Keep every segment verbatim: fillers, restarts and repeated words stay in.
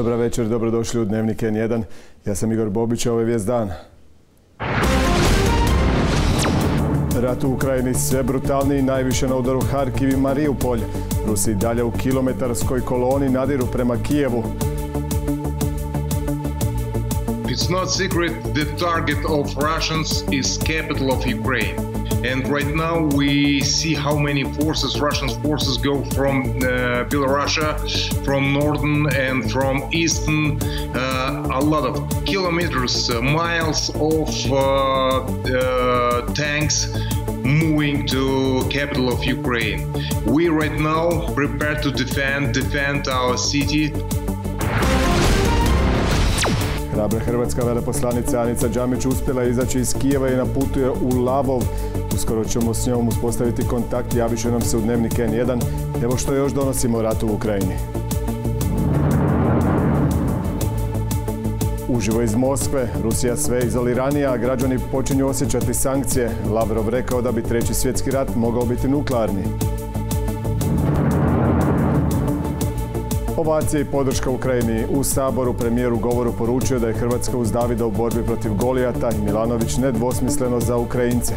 Dobar večer, dobrodošli u Dnevnik N jedan. Ja sam Igor Bobić, a ovo je vijest dana. Rat u Ukrajini sve brutalniji, najviše na udaru Harkiv i Mariupolj. Rusi dalje u kilometarskoj koloni nadiru prema Kijevu. It's not secret the target of Russians is capital of Ukraine. And right now we see how many forces, Russian forces, go from uh, Belarus, from northern and from eastern, uh, a lot of kilometers, uh, miles of uh, uh, tanks moving to capital of Ukraine. We right now prepare to defend, defend our city. Hrabra hrvatska veleposlanica Anica Đamić uspjela izaći iz Kijeva i na putu je u Lavov. Uskoro ćemo s njom uspostaviti kontakt, javit će nam se u Dnevnik N jedan. Evo što još donosimo o ratu u Ukrajini. Uživo iz Moskve, Rusija sve izoliranija, a građani počinju osjećati sankcije. Lavrov rekao da bi treći svjetski rat mogao biti nuklearni. Ovacije i podrška Ukrajini. U Saboru premijer u govoru poručio da je Hrvatska uz Davida u borbi protiv Golijata i Milanović nedvosmisleno za Ukrajince.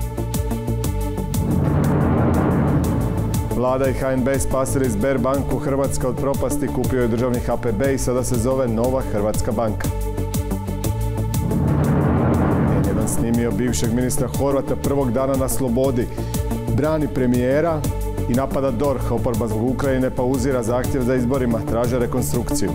Vlada i H N B spasili Sberbanku. Hrvatska od propasti, kupio je državni H P B i sada se zove Nova Hrvatska banka. N jedan snimio bivšeg ministra Horvata prvog dana na slobodi. Brani premijera i napada D O R H. Oporba zbog Ukrajine pauzira zahtjev za izborima, traže rekonstrukciju.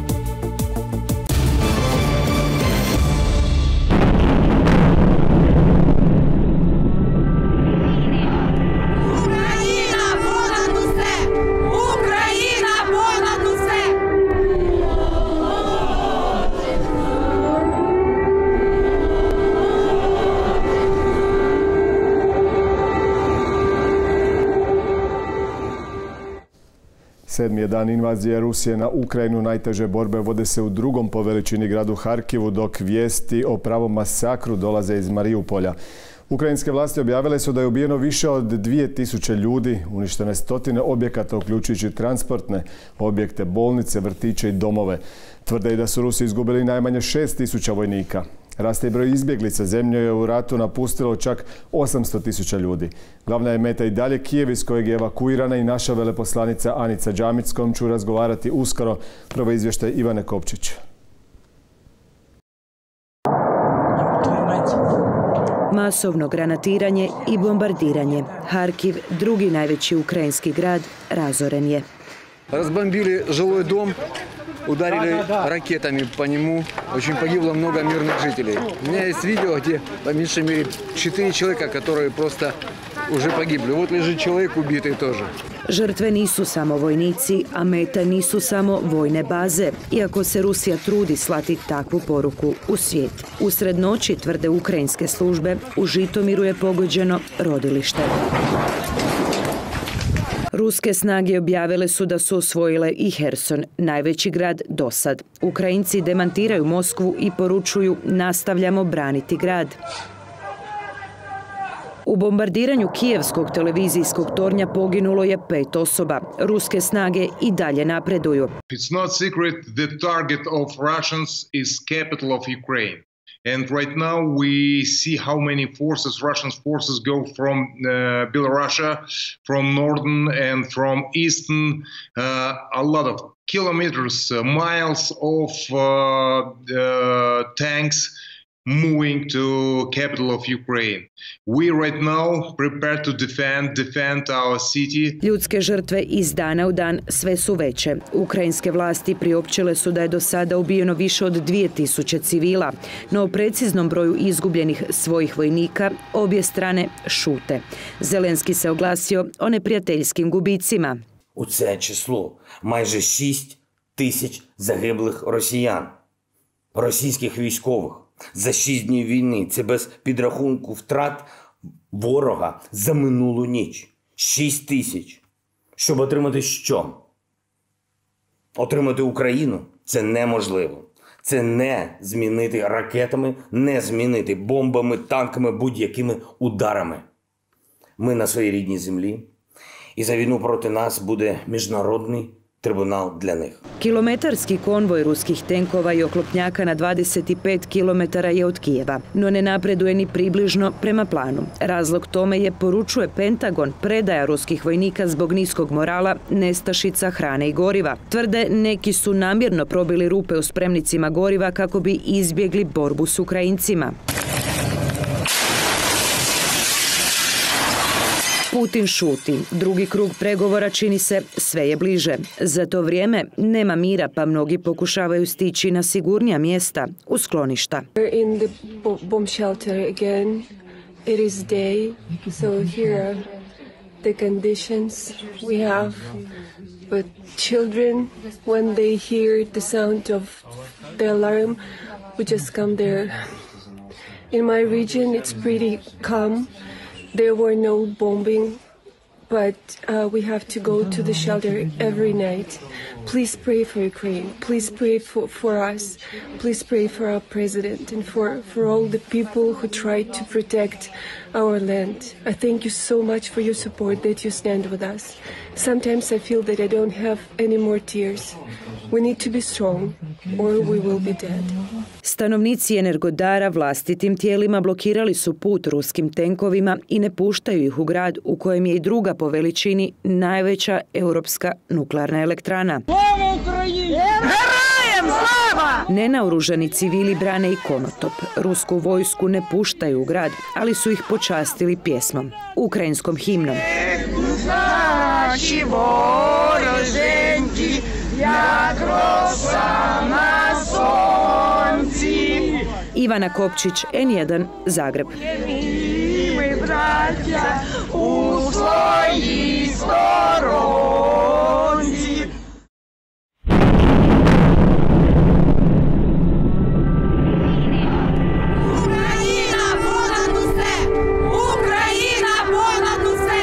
Sedmi je dan invazije Rusije na Ukrajinu. Najteže borbe vode se u drugom po veličini gradu Harkivu, dok vijesti o pravom masakru dolaze iz Mariupolja. Ukrajinske vlasti objavile su da je ubijeno više od dvije tisuće ljudi, uništene stotine objekata, uključujući transportne objekte, bolnice, vrtiće i domove. Tvrde i da su Rusi izgubili najmanje šest tisuća vojnika. Raste i broj izbjeglica. Zemlju je u ratu napustilo čak osamsto tisuća ljudi. Glavna je meta i dalje Kijev, iz kojeg je evakuirana i naša veleposlanica Anica Đamić, s kojom ću razgovarati uskoro. Prvo izvještaj Ivane Kopčić. Masovno granatiranje i bombardiranje. Harkiv, drugi najveći ukrajinski grad, razoren je. Разбомбили жилой дом, ударили ракетами по нему. Очень погибло много мирных жителей. У меня есть видео, где по меньшей мере четыре человека, которые просто уже погибли. Вот лежит человек убитый тоже. Žrtve nisu samo vojnici, a meta nisu samo vojne baze, iako se Rusija trudi slati takvu poruku u svijet. Usred noći, tvrde ukrajinske službe, u Žitomiru je pogođeno rodilište. Ruske snage objavile su da su osvojile i Herson, najveći grad dosad. Ukrajinci demantiraju Moskvu i poručuju: nastavljamo braniti grad. U bombardiranju kijevskog televizijskog tornja poginulo je pet osoba. Ruske snage i dalje napreduju. It's not secret the target of Russians is capital of Ukraine. And right now we see how many forces, Russian forces, go from uh, Belarus, from northern and from eastern, uh, a lot of kilometers, uh, miles of uh, uh, tanks moving to capital of Ukraine. We right now prepare to defend, defend our city. Ljudske žrtve iz dana u dan sve su veće. Ukrajinske vlasti priopćile su da je do sada ubijeno više od dvije tisuće civila, no o preciznom broju izgubljenih svojih vojnika obje strane šute. Зеленський se oglasio o neprijateljskim gubicima. У це число майже шість тисяч загиблих росіян, російських військових. За шість днів війни. Це без підрахунку втрат ворога за минулу ніч. Шість тисяч. Щоб отримати що? Отримати Україну – це неможливо. Це не змінити ракетами, не змінити бомбами, танками, будь-якими ударами. Ми на своїй рідній землі. І за війну проти нас буде міжнародний трибунал для них. Kilometarski konvoj ruskih tenkova i oklopnjaka na dvadeset pet kilometara je od Kijeva, no ne napreduje ni približno prema planu. Razlog tome je, poručuje Pentagon, predaja ruskih vojnika zbog niskog morala, nestašica hrane i goriva. Tvrde, neki su namjerno probili rupe u spremnicima goriva kako bi izbjegli borbu s Ukrajincima. Putin šuti. Drugi krug pregovora, čini se, sve je bliže. Za to vrijeme nema mira, pa mnogi pokušavaju stići na sigurnija mjesta, u skloništa. In the bomb shelter again. It is day, so here are the conditions we have. But children, when they hear the sound of the alarm, we just come there. In my region, it's pretty calm. There were no bombing, but uh, we have to go to the shelter every night. Please pray for Ukraine. Please pray for, for us. Please pray for our president and for, for all the people who try to protect our land. I thank you so much for your support, that you stand with us. Sometimes I feel that I don't have any more tears. We need to be strong, or we will be dead. Stanovnici Energodara vlastitim tijelima blokirali su put ruskim tenkovima i ne puštaju ih u grad u kojem je i druga po veličini najveća europska nuklearna elektrana. Slava Ukrajini! Herojem slava! Nenaoružani civili brane i Konotop. Rusku vojsku ne puštaju u grad, ali su ih počastili pjesmom, ukrajinskom himnom. Naši voroženki, jak rosa na sonci. Ivana Kopčić, N jedan, Zagreb. Mi braća u svoji storonci. Ukrajina ponad uсе! Ukrajina ponad use!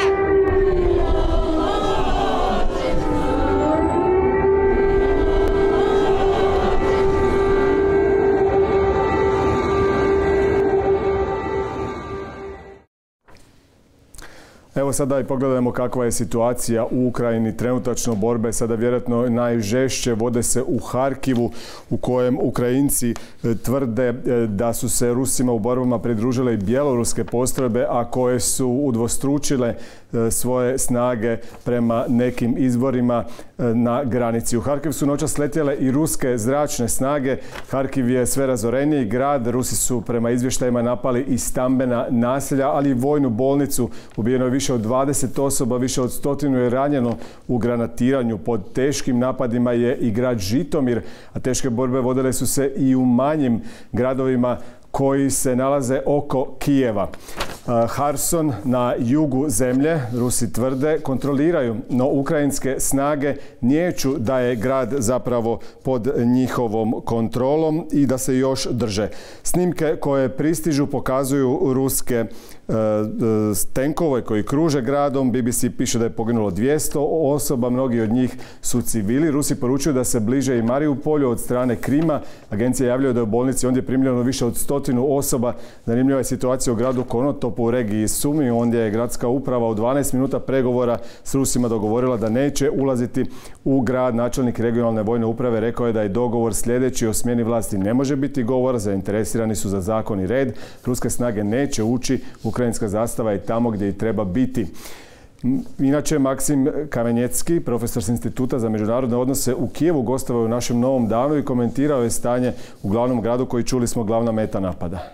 Evo sada i pogledajmo kakva je situacija u Ukrajini. Trenutačno borbe sada vjerojatno najžešće vode se u Harkivu, u kojem Ukrajinci tvrde da su se Rusima u borbama pridružile i bjeloruske postrojbe, a koje su udvostručile svoje snage prema nekim izvorima na granici. U Harkiv su noćas sletjele i ruske zračne snage. Harkiv je sve razoreniji grad. Rusi su prema izvještajima napali i stambena naselja, ali i vojnu bolnicu. Ubijeno je više od dvadeset osoba, više od stotinu je ranjeno u granatiranju. Pod teškim napadima je i grad Žitomir, a teške borbe vodile su se i u manjim gradovima koji se nalaze oko Kijeva. Harson na jugu zemlje, Rusi tvrde, kontroliraju, no ukrajinske snage niječu da je grad zapravo pod njihovom kontrolom i da se još drže. Snimke koje pristižu pokazuju ruske tenkove koji kruže gradom. B B C piše da je poginulo dvjesto osoba, mnogi od njih su civili. Rusi poručuju da se bliže i Mariupolju od strane Krima. Agencija javljaju da je u bolnici ondje primljeno više od stotinu osoba. Zanimljiva je situacija u gradu Konotopu u regiji Sumi. Ondje je gradska uprava u dvanaest minuta pregovora s Rusima dogovorila da neće ulaziti u grad. Načelnik regionalne vojne uprave rekao je da je dogovor sljedeći: o smjeni vlasti ne može biti govor, zainteresirani su za zakon i red. Ruske snage neće ući, ukrajinska zastava je tamo gdje i treba biti. Inače, Maksim Kamenjecki, profesor s Instituta za međunarodne odnose u Kijevu, gostovao je u našem Novom danu i komentirao je stanje u glavnom gradu koji, čuli smo, glavna meta napada.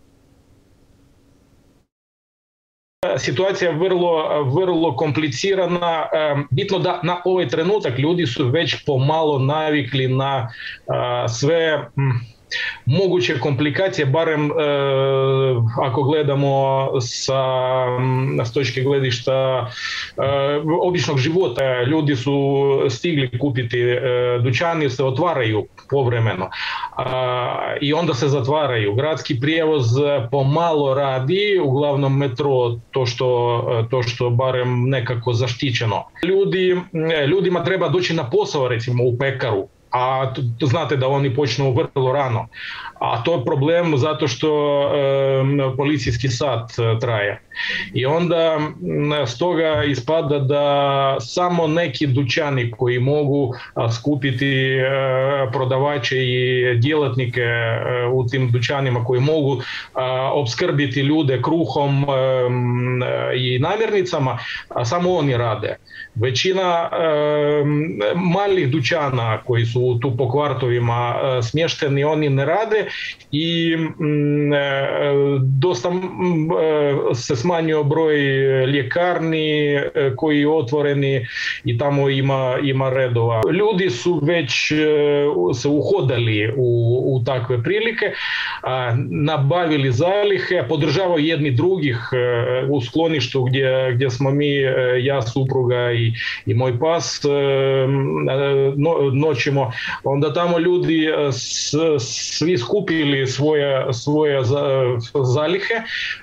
Situacija je vrlo, vrlo komplicirana. Bitno da na ovaj trenutak ljudi su već pomalo navikli na sve moguće komplikacije, barem e, ako gledamo sa, s točke gledišta e, običnog života. Ljudi su stigli kupiti, e, dućani se otvaraju povremeno a, i onda se zatvaraju. Gradski prijevoz pomalo radi, uglavnom metro, to što, to što barem nekako zaštićeno. Ljudi, ljudima treba doći na posao, recimo u pekaru, a znate da oni počnu vrlo rano. a to je problem zato što e, policijski sat traje. I onda stoga ispada da samo neki dućani koji mogu skupiti e, prodavače i djelatnike e, u tim dućanima koji mogu a, opskrbiti ljude kruhom e, i namirnicama, a samo oni rade. Većina e, malih dućana koji su tu po kvartovima e, smješteni, oni ne rade i m, e, dosta m, e, se smanjio broj ljekarni e, koji je otvoreni i tamo ima, ima redova. Ljudi su već e, se uhodali u, u takve prilike, a, nabavili zalihe, podržavaju jedni drugih e, u skloništu gdje, gdje smo mi, e, ja, supruga i i moj pas no, noćimo, onda tamo ljudi s, svi skupili svoje, svoje zalihe,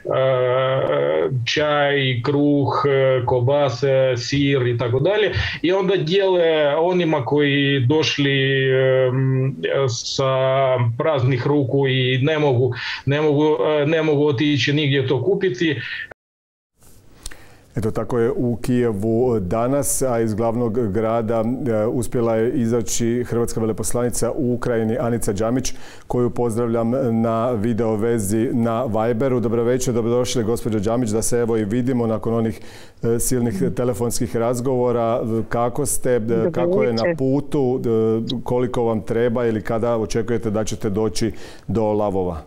čaj, kruh, kobase, sir i tako dalje, i onda dijele onima koji došli sa praznih ruku i ne mogu, ne mogu, ne mogu otići nigdje to kupiti. Eto, tako je u Kijevu danas, a iz glavnog grada uspjela je izaći hrvatska veleposlanica u Ukrajini Anica Đamić, koju pozdravljam na video vezi na Viberu. Dobro večer, dobrodošli gospođo Đamić, da se evo i vidimo nakon onih silnih telefonskih razgovora. Kako ste, kako je na putu, koliko vam treba ili kada očekujete da ćete doći do Lavova?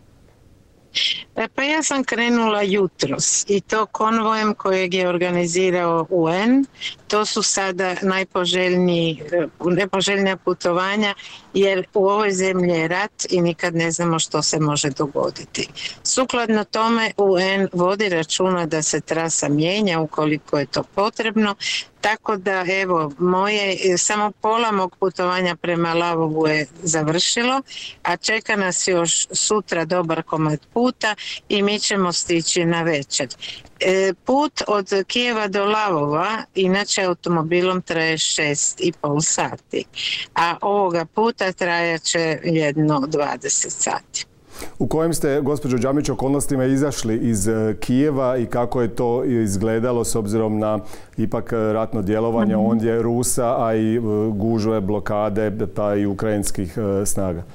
Pa ja sam krenula jutros i to konvojem kojeg je organizirao U N. To su sada najpoželjnija putovanja jer u ovoj zemlji je rat i nikad ne znamo što se može dogoditi. Sukladno tome U N vodi računa da se trasa mijenja ukoliko je to potrebno. Tako da evo, moje, samo pola mog putovanja prema Lavovu je završilo, a čeka nas još sutra dobar komad puta i mi ćemo stići na večer. E, put od Kijeva do Lavova inače automobilom traje šest i pol sati, a ovoga puta trajaće jedno dvadeset sati. U kojim ste, gospođo Đamić, okolnostima izašli iz Kijeva i kako je to izgledalo s obzirom na ipak ratno djelovanje mm-hmm. ondje Rusa, a i gužve, blokade pa i ukrajinskih snaga?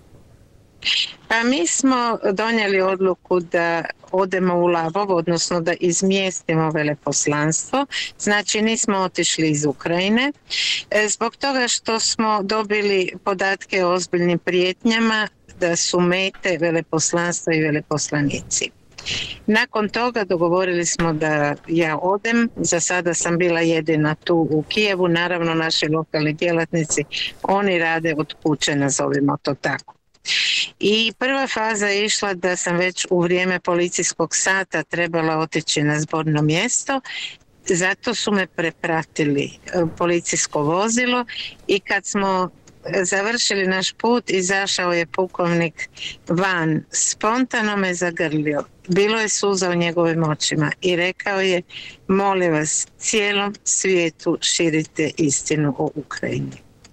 Pa mi smo donijeli odluku da odemo u Lavov, odnosno da izmjestimo veleposlanstvo. Znači nismo otišli iz Ukrajine zbog toga što smo dobili podatke o ozbiljnim prijetnjama da su mete veleposlanstva i veleposlanici. Nakon toga dogovorili smo da ja odem. Za sada sam bila jedina tu u Kijevu. Naravno, naši lokalni djelatnici, oni rade od kuće, nazovimo to tako. I prva faza je išla da sam već u vrijeme policijskog sata trebala otići na zborno mjesto. Zato su me prepratili policijsko vozilo i kad smo završili naš put, izašao je pukovnik van, spontano me zagrlio. Bilo je suza u njegovim očima i rekao je: molim vas, cijelom svijetu širite istinu o Ukrajini.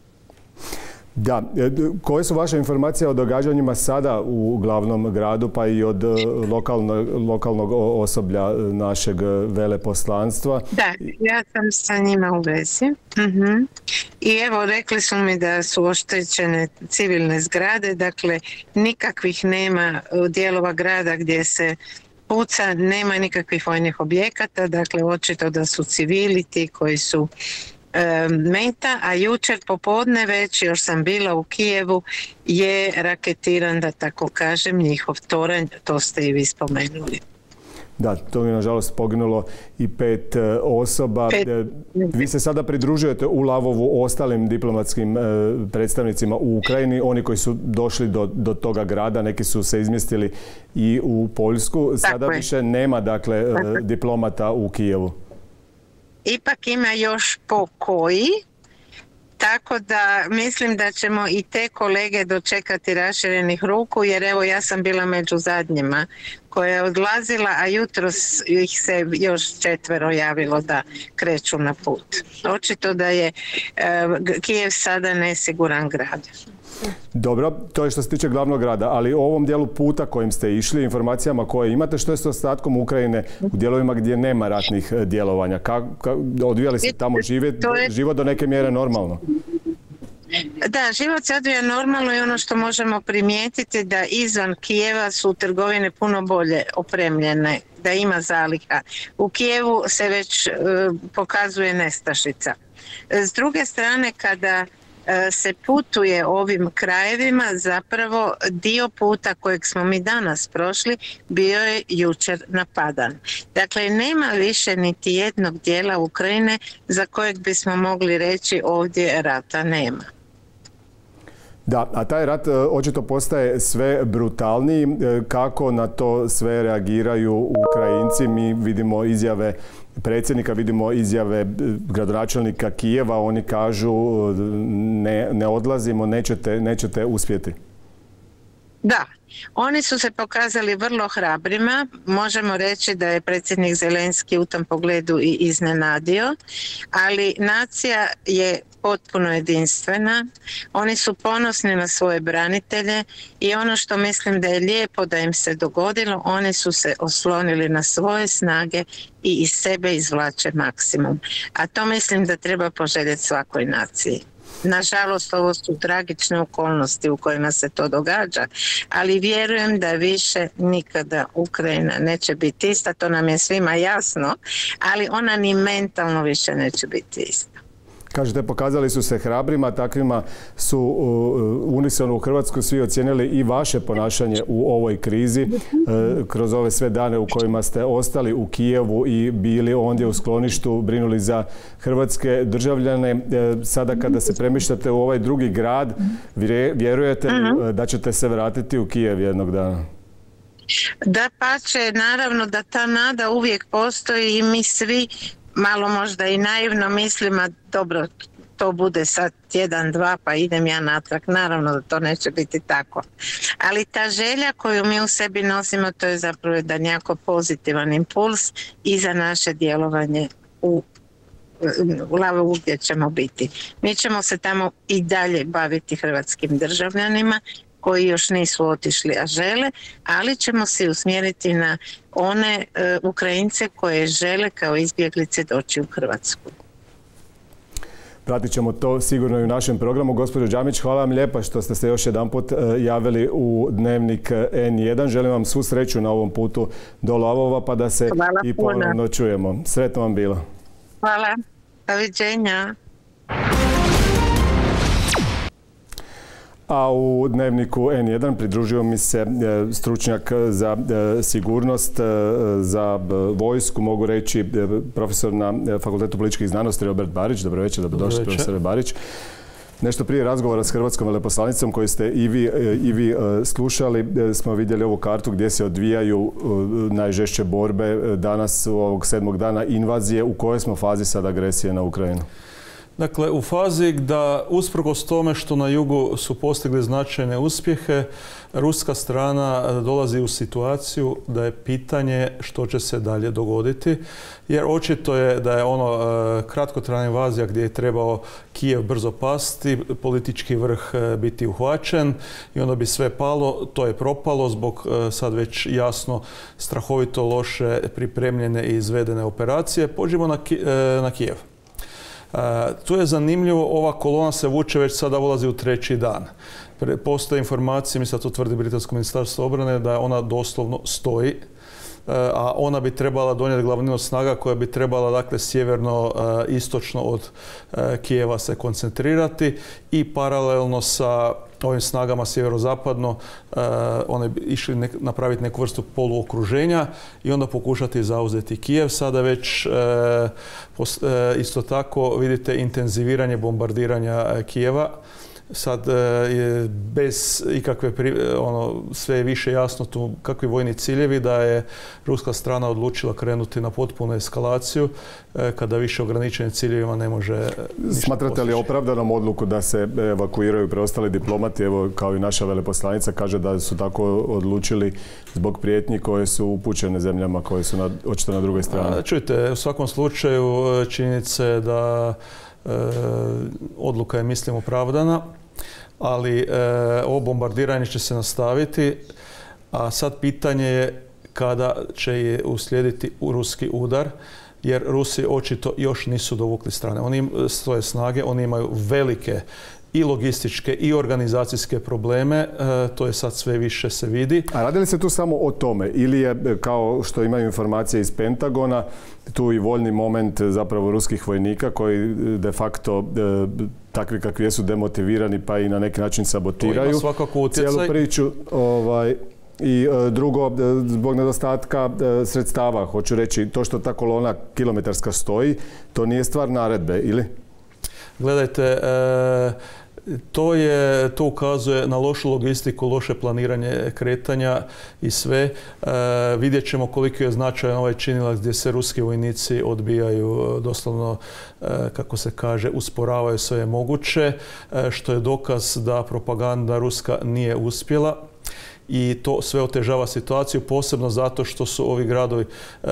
Da, koje su vaše informacije o događanjima sada u glavnom gradu, pa i od lokalnog, lokalnog osoblja našeg veleposlanstva? Da, ja sam sa njima u vezi. Uh-huh. I evo, rekli su mi da su oštećene civilne zgrade, dakle nikakvih nema dijelova grada gdje se puca, nema nikakvih vojnih objekata, dakle očito da su civili ti koji su meta, a jučer popodne već, još sam bila u Kijevu, je raketiran, da tako kažem, njihov toranj, to ste i vi spomenuli. Da, to je nažalost poginulo i pet osoba. Pet. Vi se sada pridružujete u Lavovu ostalim diplomatskim predstavnicima u Ukrajini, oni koji su došli do, do toga grada, neki su se izmjestili i u Poljsku. Sada tako više je. Nema, dakle, tako. diplomata u Kijevu. Ipak ima još po koji, tako da mislim da ćemo i te kolege dočekati raširenih ruku, jer evo ja sam bila među zadnjima koja je odlazila, a jutros ih se još četvero javilo da kreću na put. Očito da je e, Kijev sada nesiguran grad. Dobro, to je što se tiče glavnog grada, ali u ovom dijelu puta kojim ste išli, informacijama koje imate, što je s ostatkom Ukrajine u dijelovima gdje nema ratnih djelovanja? Kako odvijali se tamo život, život do neke mjere normalno? Da, život se odvija normalno i ono što možemo primijetiti da izvan Kijeva su trgovine puno bolje opremljene, da ima zaliha. U Kijevu se već e, pokazuje nestašica. S druge strane, kada e, se putuje ovim krajevima, zapravo dio puta kojeg smo mi danas prošli bio je jučer napadan. Dakle, nema više niti jednog dijela Ukrajine za kojeg bismo mogli reći ovdje rata nema. Da, a taj rat očito postaje sve brutalniji. Kako na to sve reagiraju Ukrajinci? Mi vidimo izjave predsjednika, vidimo izjave gradonačelnika Kijeva. Oni kažu ne, ne odlazimo, nećete, nećete uspjeti. Da, oni su se pokazali vrlo hrabrima. Možemo reći da je predsjednik Zelenski u tom pogledu i iznenadio, ali nacija je potpuno jedinstvena. Oni su ponosni na svoje branitelje i ono što mislim da je lijepo da im se dogodilo, oni su se oslonili na svoje snage i iz sebe izvlače maksimum. A to mislim da treba poželjeti svakoj naciji. Nažalost, ovo su tragične okolnosti u kojima se to događa, ali vjerujem da više nikada Ukrajina neće biti ista, to nam je svima jasno, ali ona ni mentalno više neće biti ista. Kažete, pokazali su se hrabrima, takvima su unisono u Hrvatskoj svi ocijenili i vaše ponašanje u ovoj krizi kroz ove sve dane u kojima ste ostali u Kijevu i bili ondje u skloništu, brinuli za hrvatske državljane. Sada kada se premišljate u ovaj drugi grad, vjerujete li da ćete se vratiti u Kijev jednog dana? Da pače, naravno da ta nada uvijek postoji i mi svi malo možda i naivno mislimo, dobro, to bude sad tjedan, dva, pa idem ja natrag. Naravno da to neće biti tako. Ali ta želja koju mi u sebi nosimo, to je zapravo jedan jako pozitivan impuls i za naše djelovanje u u Lavovu gdje ćemo biti. Mi ćemo se tamo i dalje baviti hrvatskim državljanima koji još nisu otišli, a žele, ali ćemo se usmjeriti na one e, Ukrajince koje žele kao izbjeglice doći u Hrvatsku. Pratit ćemo to sigurno i u našem programu. Gospođo Đamić, hvala vam lijepa što ste se još jedanput javili u Dnevnik en jedan. Želim vam svu sreću na ovom putu do Lavova, pa da se hvala i ponovno čujemo. Sretno vam bilo. Hvala. Doviđenja. A u Dnevniku en jedan pridružio mi se stručnjak za sigurnost, za vojsku, mogu reći, profesor na Fakultetu političkih znanosti Robert Barić. Dobro večer, dobrodošli profesore Barić. Nešto prije razgovora s hrvatskom veleposlanicom koji ste i vi, i vi slušali, smo vidjeli ovu kartu gdje se odvijaju najžešće borbe danas, ovog sedmog dana invazije. U kojoj smo fazi sad agresije na Ukrajinu? Dakle, u fazi da usprkos tome što na jugu su postigli značajne uspjehe, ruska strana dolazi u situaciju da je pitanje što će se dalje dogoditi, jer očito je da je ono kratkotrajna invazija gdje je trebao Kijev brzo pasti, politički vrh biti uhvaćen i onda bi sve palo, to je propalo zbog sad već jasno strahovito loše pripremljene i izvedene operacije. Pođimo na, na Kijev. Uh, tu je zanimljivo, ova kolona se vuče već sada ulazi u treći dan. Postoje informacije, mislim da to tvrdi Britansko ministarstvo obrane, da ona doslovno stoji, uh, a ona bi trebala donijeti glavninu snaga koja bi trebala, dakle, sjeverno uh, istočno od uh, Kijeva se koncentrirati i paralelno sa ovim snagama sjeverozapadno uh, one bi išli nek, napraviti neku vrstu poluokruženja i onda pokušati zauzeti Kijev. Sada već uh, post, uh, isto tako vidite intenziviranje bombardiranja uh, Kijeva. Sad je bez ikakve, ono, sve je više jasno tu kakvi vojni ciljevi, da je ruska strana odlučila krenuti na potpunu eskalaciju kada više ograničenim ciljevima ne može ništa. Smatrate li opravdanom odluku da se evakuiraju preostali diplomati? Evo, kao i naša veleposlanica kaže da su tako odlučili zbog prijetnji koje su upućene zemljama koje su na, očito na drugoj strani. Čujte, u svakom slučaju činjenica je da E, odluka je, mislim, opravdana. ali ovo bombardiranje će se nastaviti, a sad pitanje je kada će je uslijediti ruski udar, jer Rusi očito još nisu dovukli strane. Oni svoje snage, oni imaju velike i logističke i organizacijske probleme, to je sad sve više se vidi. A radi li se tu samo o tome ili je, kao što imaju informacije iz Pentagona, tu i voljni moment zapravo ruskih vojnika koji de facto takvi kakvi jesu demotivirani pa i na neki način sabotiraju cijelu priču. Ovaj, I drugo, zbog nedostatka sredstava, hoću reći, to što ta kolona kilometarska stoji, to nije stvar naredbe, ili? Gledajte, to, je, to ukazuje na lošu logistiku, loše planiranje kretanja i sve. Vidjet ćemo koliko je značajan ovaj činilac gdje se ruski vojnici odbijaju, doslovno, kako se kaže, usporavaju sve moguće, što je dokaz da propaganda ruska nije uspjela. I to sve otežava situaciju, posebno zato što su ovi gradovi e,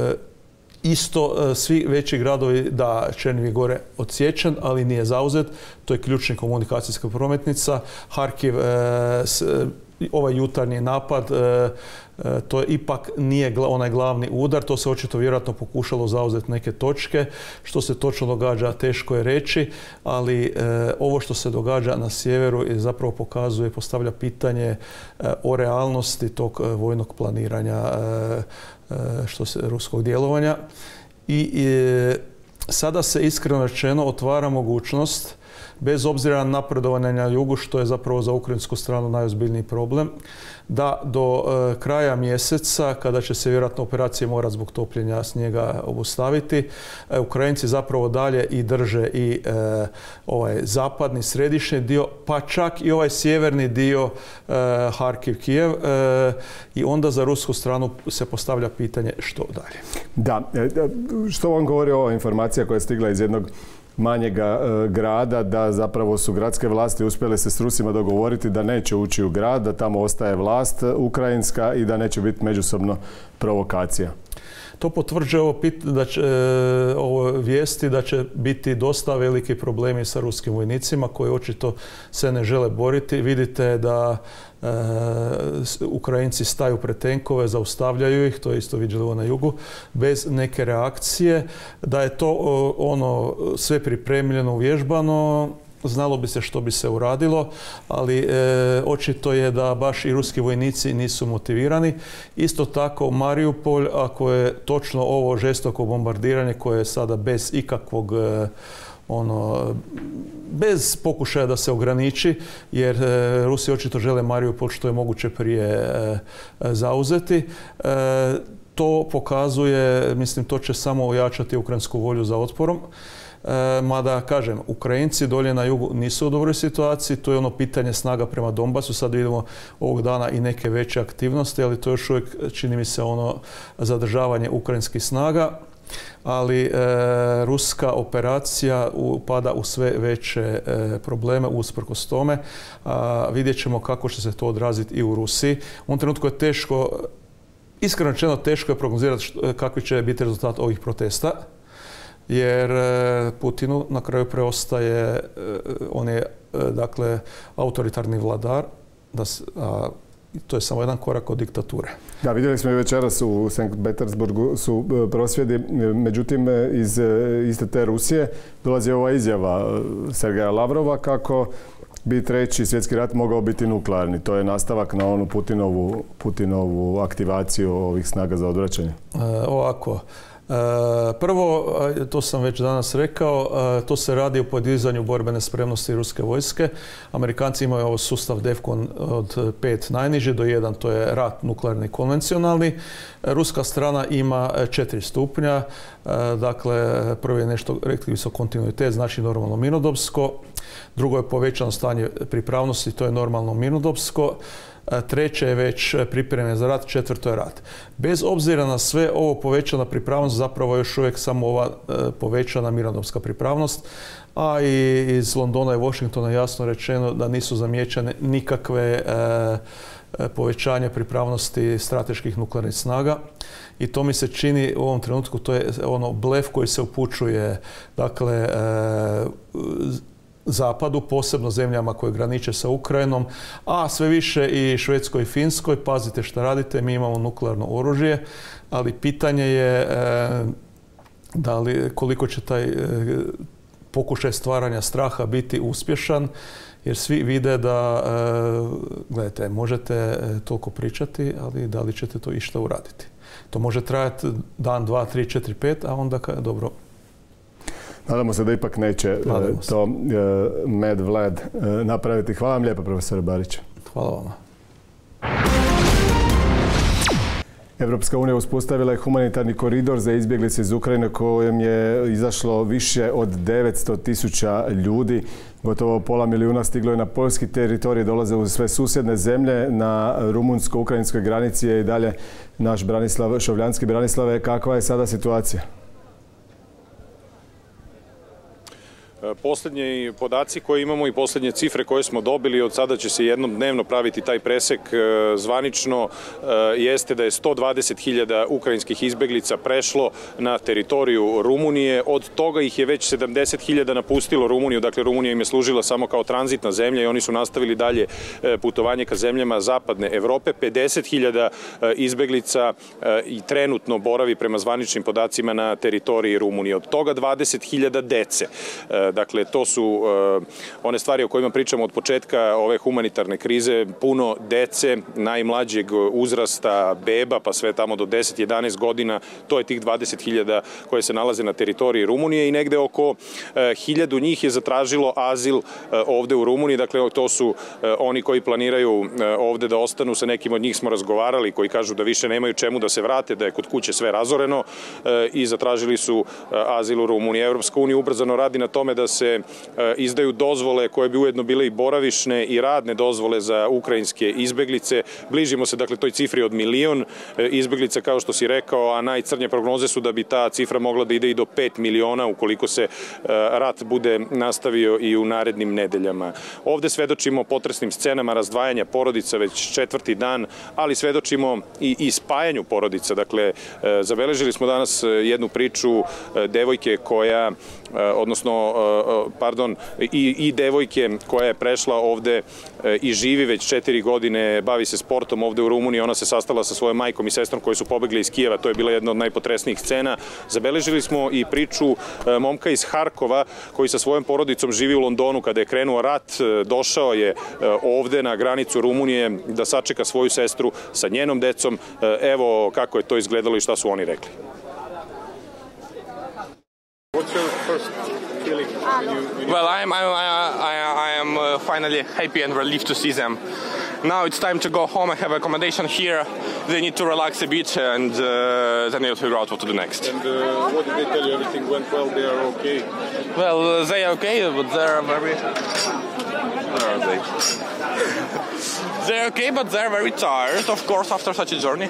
isto, svi veći gradovi, da, Černivi gore odsječen, ali nije zauzet. To je ključna komunikacijska prometnica. Harkiv, e, s, ovaj jutarnji napad, e, to je ipak nije onaj glavni udar, to se očito vjerojatno pokušalo zauzeti neke točke. Što se točno događa, teško je reći, ali e, ovo što se događa na sjeveru je zapravo pokazuje, postavlja pitanje e, o realnosti tog e, vojnog planiranja e, e, što se ruskog djelovanja. I e, sada se iskreno rečeno otvara mogućnost, bez obzira na napredovanje na jugu, što je zapravo za ukrajinsku stranu najozbiljniji problem, da do e, kraja mjeseca, kada će se vjerojatno operacije Morac zbog topljenja snijega obustaviti, e, Ukrajinci zapravo dalje i drže i e, ovaj zapadni, središnji dio, pa čak i ovaj sjeverni dio e, Harkiv, Kijev, e, i onda za rusku stranu se postavlja pitanje što dalje. Da, što vam govori ova informacija koja je stigla iz jednog manjega e, grada, da zapravo su gradske vlasti uspjele se s Rusima dogovoriti da neće ući u grad, da tamo ostaje vlast ukrajinska i da neće biti međusobno provokacija. To potvrđuje ovo, pit, da će, ovo vijesti da će biti dosta veliki problemi sa ruskim vojnicima koji očito se ne žele boriti. Vidite da e, Ukrajinci staju pred tenkove, zaustavljaju ih, to je isto vidjelo na jugu, bez neke reakcije. Da je to ono sve pripremljeno, uvježbano, znalo bi se što bi se uradilo, ali e, očito je da baš i ruski vojnici nisu motivirani. Isto tako Mariupolj, ako je točno ovo žestoko bombardiranje koje je sada bez ikakvog e, ono, bez pokušaja da se ograniči, jer e, Rusi očito žele Mariupol što je moguće prije e, zauzeti. E, to pokazuje, mislim, to će samo ojačati ukrajinsku volju za otporom. E, mada, kažem, Ukrajinci dolje na jugu nisu u dobroj situaciji, to je ono pitanje snaga prema Donbasu. Sad vidimo ovog dana i neke veće aktivnosti, ali to još uvijek čini mi se ono zadržavanje ukrajinskih snaga. Ali e, ruska operacija upada u sve veće e, probleme usprkos tome. A, vidjet ćemo kako će se to odraziti i u Rusiji. U ovom trenutku je teško, iskreno rečeno teško je prognozirati kakvi će biti rezultat ovih protesta. Jer Putinu na kraju preostaje, on je dakle autoritarni vladar, da, a, to je samo jedan korak od diktature. Da, vidjeli smo i večeras u Sankt Petersburgu su prosvjedi, međutim iz iste te Rusije dolazi ova izjava Sergeja Lavrova kako bi treći svjetski rat mogao biti nuklearni. To je nastavak na onu Putinovu, Putinovu aktivaciju ovih snaga za odvraćanje. E, ovako. Prvo, to sam već danas rekao, to se radi o podizanju borbene spremnosti ruske vojske. Amerikanci imaju ovo sustav DEFCON od pet najniži do jedan, to je rat nuklearni konvencionalni. Ruska strana ima četiri stupnja, dakle prvi je nešto, rekli bi se, kontinuitet, znači normalno mirnodopsko. Drugo je povećano stanje pripravnosti, to je normalno mirnodopsko. Treće je već pripreme za rat, četvrto je rat. Bez obzira na sve ovo povećana pripravnost, zapravo je još uvijek samo ova povećana mirnodopska pripravnost, a i iz Londona i Washingtona jasno rečeno da nisu zamijećene nikakve povećanje pripravnosti strateških nuklearnih snaga. I to mi se čini u ovom trenutku, to je ono blef koji se upućuje, dakle, Zapadu, posebno zemljama koje graniče sa Ukrajinom, a sve više i Švedskoj i Finskoj. Pazite šta radite, mi imamo nuklearno oružje, ali pitanje je da li, koliko će taj pokušaj stvaranja straha biti uspješan, jer svi vide da, gledajte, možete toliko pričati, ali da li ćete to išta uraditi. To može trajati dan, dva, tri, četiri, pet, a onda dobro. Nadamo se da ipak neće to med Vlad napraviti. Hvala vam lijepo, profesore Barić. Hvala vama. Evropska unija uspostavila je humanitarni koridor za izbjeglice iz Ukrajine kojem je izašlo više od devetsto tisuća ljudi. Gotovo pola milijuna stiglo je na poljski teritorij, dolaze u sve susjedne zemlje. Na rumunsko-ukrajinskoj granici je i dalje naš Branislav Šovljanski. Branislave, kakva je sada situacija? Posljednji podaci koje imamo i posljednje cifre koje smo dobili, od sada će se jednom dnevno praviti taj presek zvanično, jeste da je sto dvadeset hiljada ukrajinskih izbjeglica prešlo na teritoriju Rumunije. Od toga ih je već sedamdeset hiljada napustilo Rumuniju, dakle Rumunija im je služila samo kao tranzitna zemlja i oni su nastavili dalje putovanje ka zemljama zapadne Evrope. pedeset hiljada izbjeglica i trenutno boravi prema zvaničnim podacima na teritoriji Rumunije. Od toga dvadeset hiljada dece. Dakle, to su one stvari o kojima pričamo od početka ove humanitarne krize. Puno dece, najmlađeg uzrasta, beba, pa sve tamo do deset jedanaest godina. To je tih dvadeset hiljada koje se nalaze na teritoriji Rumunije i negde oko hiljadu njih je zatražilo azil ovde u Rumuniji. Dakle, to su oni koji planiraju ovde da ostanu. Sa nekim od njih smo razgovarali, koji kažu da više nemaju čemu da se vrate, da je kod kuće sve razoreno i zatražili su azil u Rumuniji. Evropska unija ubrzano radi na tome da se izdaju dozvole koje bi ujedno bile i boravišne i radne dozvole za ukrajinske izbeglice. Bližimo se dakle toj cifri od milion izbeglica, kao što si rekao, a najcrnje prognoze su da bi ta cifra mogla da ide i do pet miliona ukoliko se rat bude nastavio i u narednim nedeljama. Ovde svedočimo potresnim scenama razdvajanja porodica već četvrti dan, ali svedočimo i, i spajanju porodica. Dakle, zabeležili smo danas jednu priču devojke koja, odnosno pardon, i, i devojke koja je prešla ovde i živi već četiri godine, bavi se sportom ovde u Rumuniji. Ona se sastala sa svojom majkom i sestrom koji su pobegli iz Kijeva. To je bila jedna od najpotresnijih scena. Zabeležili smo i priču momka iz Harkova koji sa svojom porodicom živi u Londonu. Kada je krenuo rat, došao je ovde na granicu Rumunije da sačeka svoju sestru sa njenom decom. Evo kako je to izgledalo i šta su oni rekli. What's your first feeling? Well, I am I, I, I am uh, finally happy and relieved to see them. Now it's time to go home. I have accommodation here. They need to relax a bit, and uh, then they'll figure out what to do next. And uh, what did they tell you? Everything went well. They are okay. Well, uh, they are okay, but they're very. Where are they? They're okay, but they're very tired, of course, after such a journey.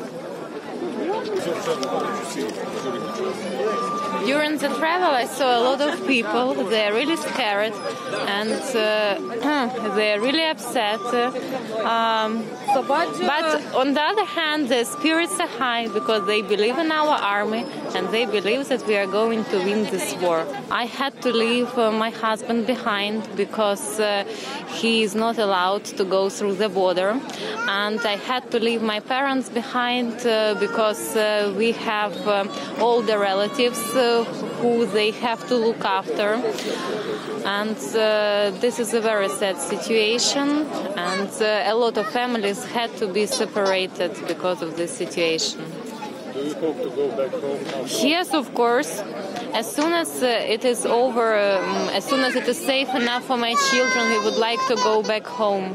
During the travel, I saw a lot of people. They're really scared and uh, they're really upset. Um, but on the other hand, their spirits are high because they believe in our army and they believe that we are going to win this war. I had to leave uh, my husband behind because uh, he is not allowed to go through the border. And I had to leave my parents behind uh, because uh, we have um, older relatives uh, who they have to look after. And uh, this is a very sad situation. And uh, a lot of families had to be separated because of this situation. Do you hope to go back home now? Yes, of course. As soon as uh, it is over, um, as soon as it is safe enough for my children, we would like to go back home.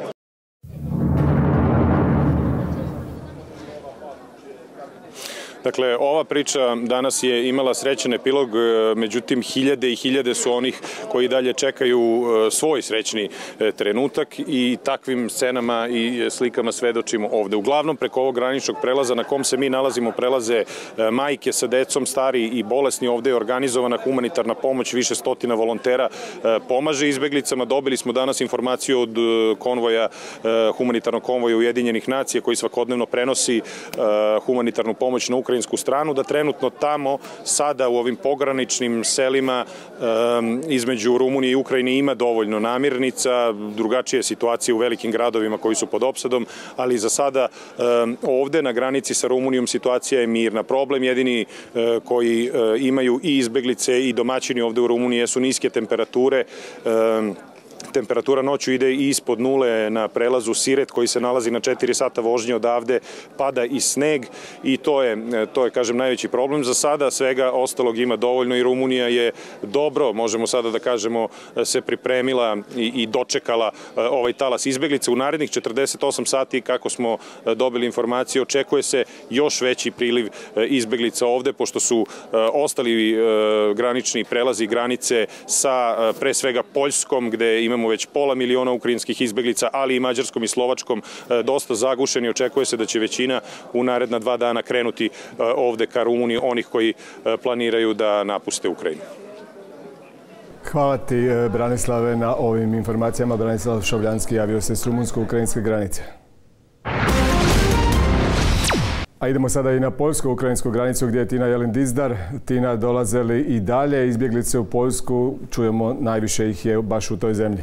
Dakle, ova priča danas je imala srećan epilog, međutim hiljade i hiljade su onih koji dalje čekaju svoj srećni trenutak i takvim scenama i slikama svedočimo ovde. Uglavnom preko ovog graničnog prelaza na kom se mi nalazimo prelaze majke sa decom, stari i bolesni. Ovde je organizovana humanitarna pomoć, više stotina volontera pomaže izbeglicama. Dobili smo danas informaciju od konvoja, humanitarnog konvoja Ujedinjenih nacija koji svakodnevno prenosi humanitarnu pomoć na Ukrajinu ukrajinsku stranu, da trenutno tamo sada u ovim pograničnim selima između Rumunije i Ukrajine ima dovoljno namirnica, drugačije situacije u velikim gradovima koji su pod opsadom, ali za sada ovde na granici sa Rumunijom situacija je mirna. Problem jedini koji imaju i izbeglice i domaćini ovde u Rumuniji su niske temperature. Temperatura noću ide ispod nule na prelazu Siret koji se nalazi na četiri sata vožnje odavde, pada i sneg i to je, to je kažem, najveći problem. Za sada svega ostalog ima dovoljno i Rumunija je dobro, možemo sada da kažemo, se pripremila i, i dočekala ovaj talas izbeglica. U narednih četrdeset osam sati, kako smo dobili informacije, očekuje se još veći priliv izbeglica ovde, pošto su ostali granični prelazi granice sa pre svega Poljskom, gde imamo već pola miliona ukrajinskih izbeglica, ali i Mađarskom i Slovačkom dosta zagušeni. Očekuje se da će većina u naredna dva dana krenuti ovde ka Rumuniji, onih koji planiraju da napuste Ukrajinu. Hvala ti, Branislave, na ovim informacijama. Branislav Šavljanski javio se s rumunsko-ukrajinske granice. A idemo sada i na poljsko-ukrajinsku granicu gdje je Tina Jelin-Dizdar. Tina, dolaze li i dalje izbjeglice u Poljsku? Čujemo, najviše ih je baš u toj zemlji.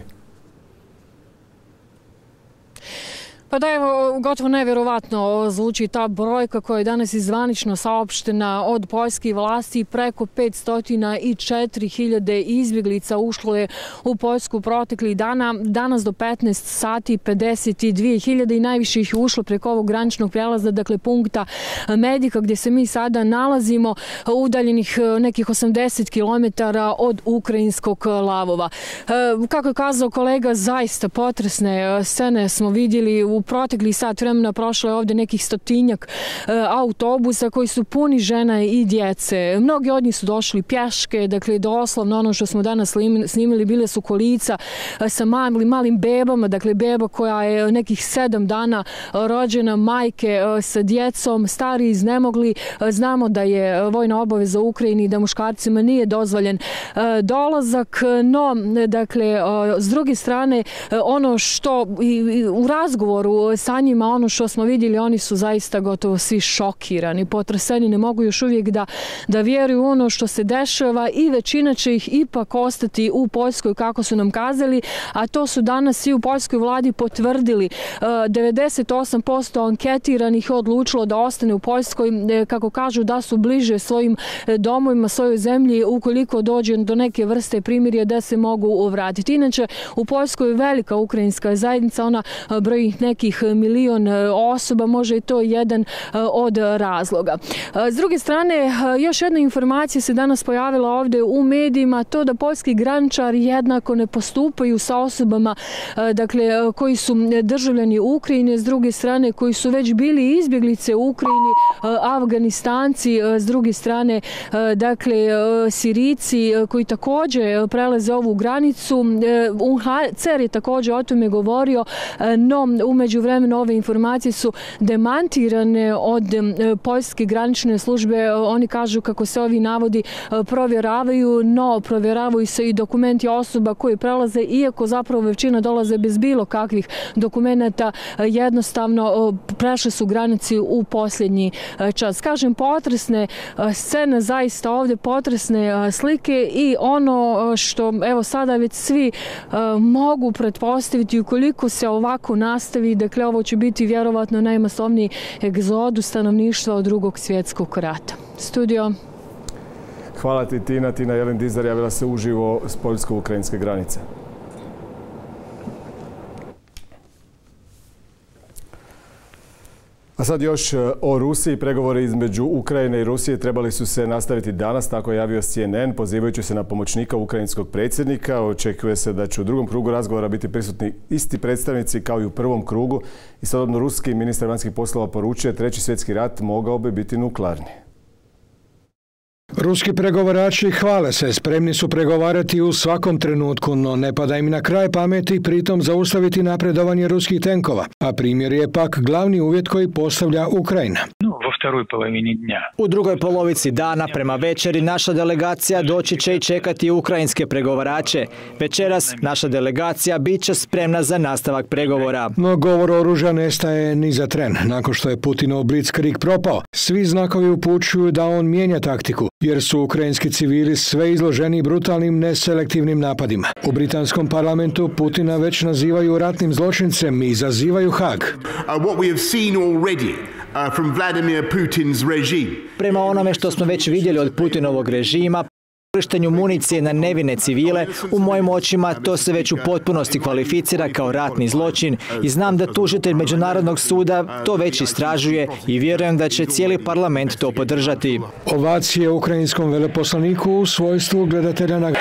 Pa da, evo, gotovo nevjerovatno zvuči ta brojka koja je danas izvanično saopštena od poljskih vlasti. Preko petsto četiri hiljade izbjeglica ušlo je u Poljsku proteklih dana. Danas do petnaest sati pedeset dvije hiljade i najviše ih je ušlo preko ovog graničnog prelaza, dakle punkta Medika, gdje se mi sada nalazimo, udaljenih nekih osamdeset kilometara od ukrajinskog Lavova. Kako je kazao kolega, zaista potresne scene smo vidjeli u protekli sat vremena. Prošlo je ovdje nekih stotinjak autobusa koji su puni žena i djece. Mnogi od njih su došli pješke, dakle doslovno ono što smo danas snimili bile su kolica sa malim, malim bebama, dakle beba koja je nekih sedam dana rođena, majke sa djecom, stari iznemogli. Znamo da je vojna obaveza u Ukrajini i da muškarcima nije dozvoljen dolazak, no dakle s druge strane ono što u razgovoru sa njima, ono što smo vidjeli, oni su zaista gotovo svi šokirani, potreseni, ne mogu još uvijek da, da vjeruju ono što se dešava i većina će ih ipak ostati u Poljskoj kako su nam kazali, a to su danas i u poljskoj vladi potvrdili. devedeset osam posto anketiranih je odlučilo da ostane u Poljskoj, kako kažu da su bliže svojim domovima, svojoj zemlji, ukoliko dođe do neke vrste primirja da se mogu vratiti. Inače, u Poljskoj je velika ukrajinska zajednica, ona broji nekih milion osoba, može i to jedan od razloga. S druge strane, još jedna informacija se danas pojavila ovdje u medijima, to da poljski graničari jednako ne postupaju sa osobama dakle, koji su državljani Ukrajine, s druge strane koji su već bili izbjeglice u Ukrajini, Afganistanci, s druge strane dakle Sirijci koji također prelaze ovu granicu. U H C R je također o tome govorio, no umeđu vremenu ove informacije su demantirane od poljske granične službe. Oni kažu kako se ovi navodi provjeravaju, no provjeravaju se i dokumenti osoba koji prelaze, iako zapravo većina dolaze bez bilo kakvih dokumenta, jednostavno prešli su granici u posljednji čas. Kažem, potresne scene, zaista ovdje potresne slike i ono što evo sada već svi mogu pretpostaviti, ukoliko se ovako nastavi, dakle ovo će biti vjerovatno najmasovniji egzodus stanovništva od drugog svjetskog rata. Studio. Hvala ti, Tina. Tina Jelin-Dizdar javila se uživo s poljsko-ukrajinske granice. A sad još o Rusiji. Pregovori između Ukrajine i Rusije trebali su se nastaviti danas, tako je javio C N N, pozivajući se na pomoćnika ukrajinskog predsjednika. Očekuje se da će u drugom krugu razgovora biti prisutni isti predstavnici kao i u prvom krugu. Istodobno ruski ministar vanjskih poslova poručuje treći svjetski rat mogao bi biti nuklearni. Ruski pregovarači hvale se, spremni su pregovarati u svakom trenutku, no ne pada im na kraj pameti pritom zaustaviti napredovanje ruskih tenkova, a primjer je pak glavni uvjet koji postavlja Ukrajina. второй половине дня. U drugoj polovici dana prema večeri naša delegacija doći će i čekati ukrajinske pregovarače. Večeras naša delegacija bit će spremna za nastavak pregovora. No govor oružja nestaje ni za tren. Nakon što je Putinov blitzkrieg propao, svi znakovi upućuju da on mijenja taktiku, jer su ukrajinski civili sve izloženi brutalnim neselektivnim napadima. U britanskom parlamentu Putina već nazivaju ratnim zločincem i izazivaju Haag. What we have seen already from Vladimir Putin's regime. Prema onome što smo već vidjeli od Putinovog režima, korištenju municije na nevine civile, u mojim očima to se već u potpunosti kvalificira kao ratni zločin i znam da tužitelj Međunarodnog suda to već istražuje i vjerujem da će cijeli parlament to podržati. Ovacije ukrajinskom veleposlaniku u svojstvu gledatelja na...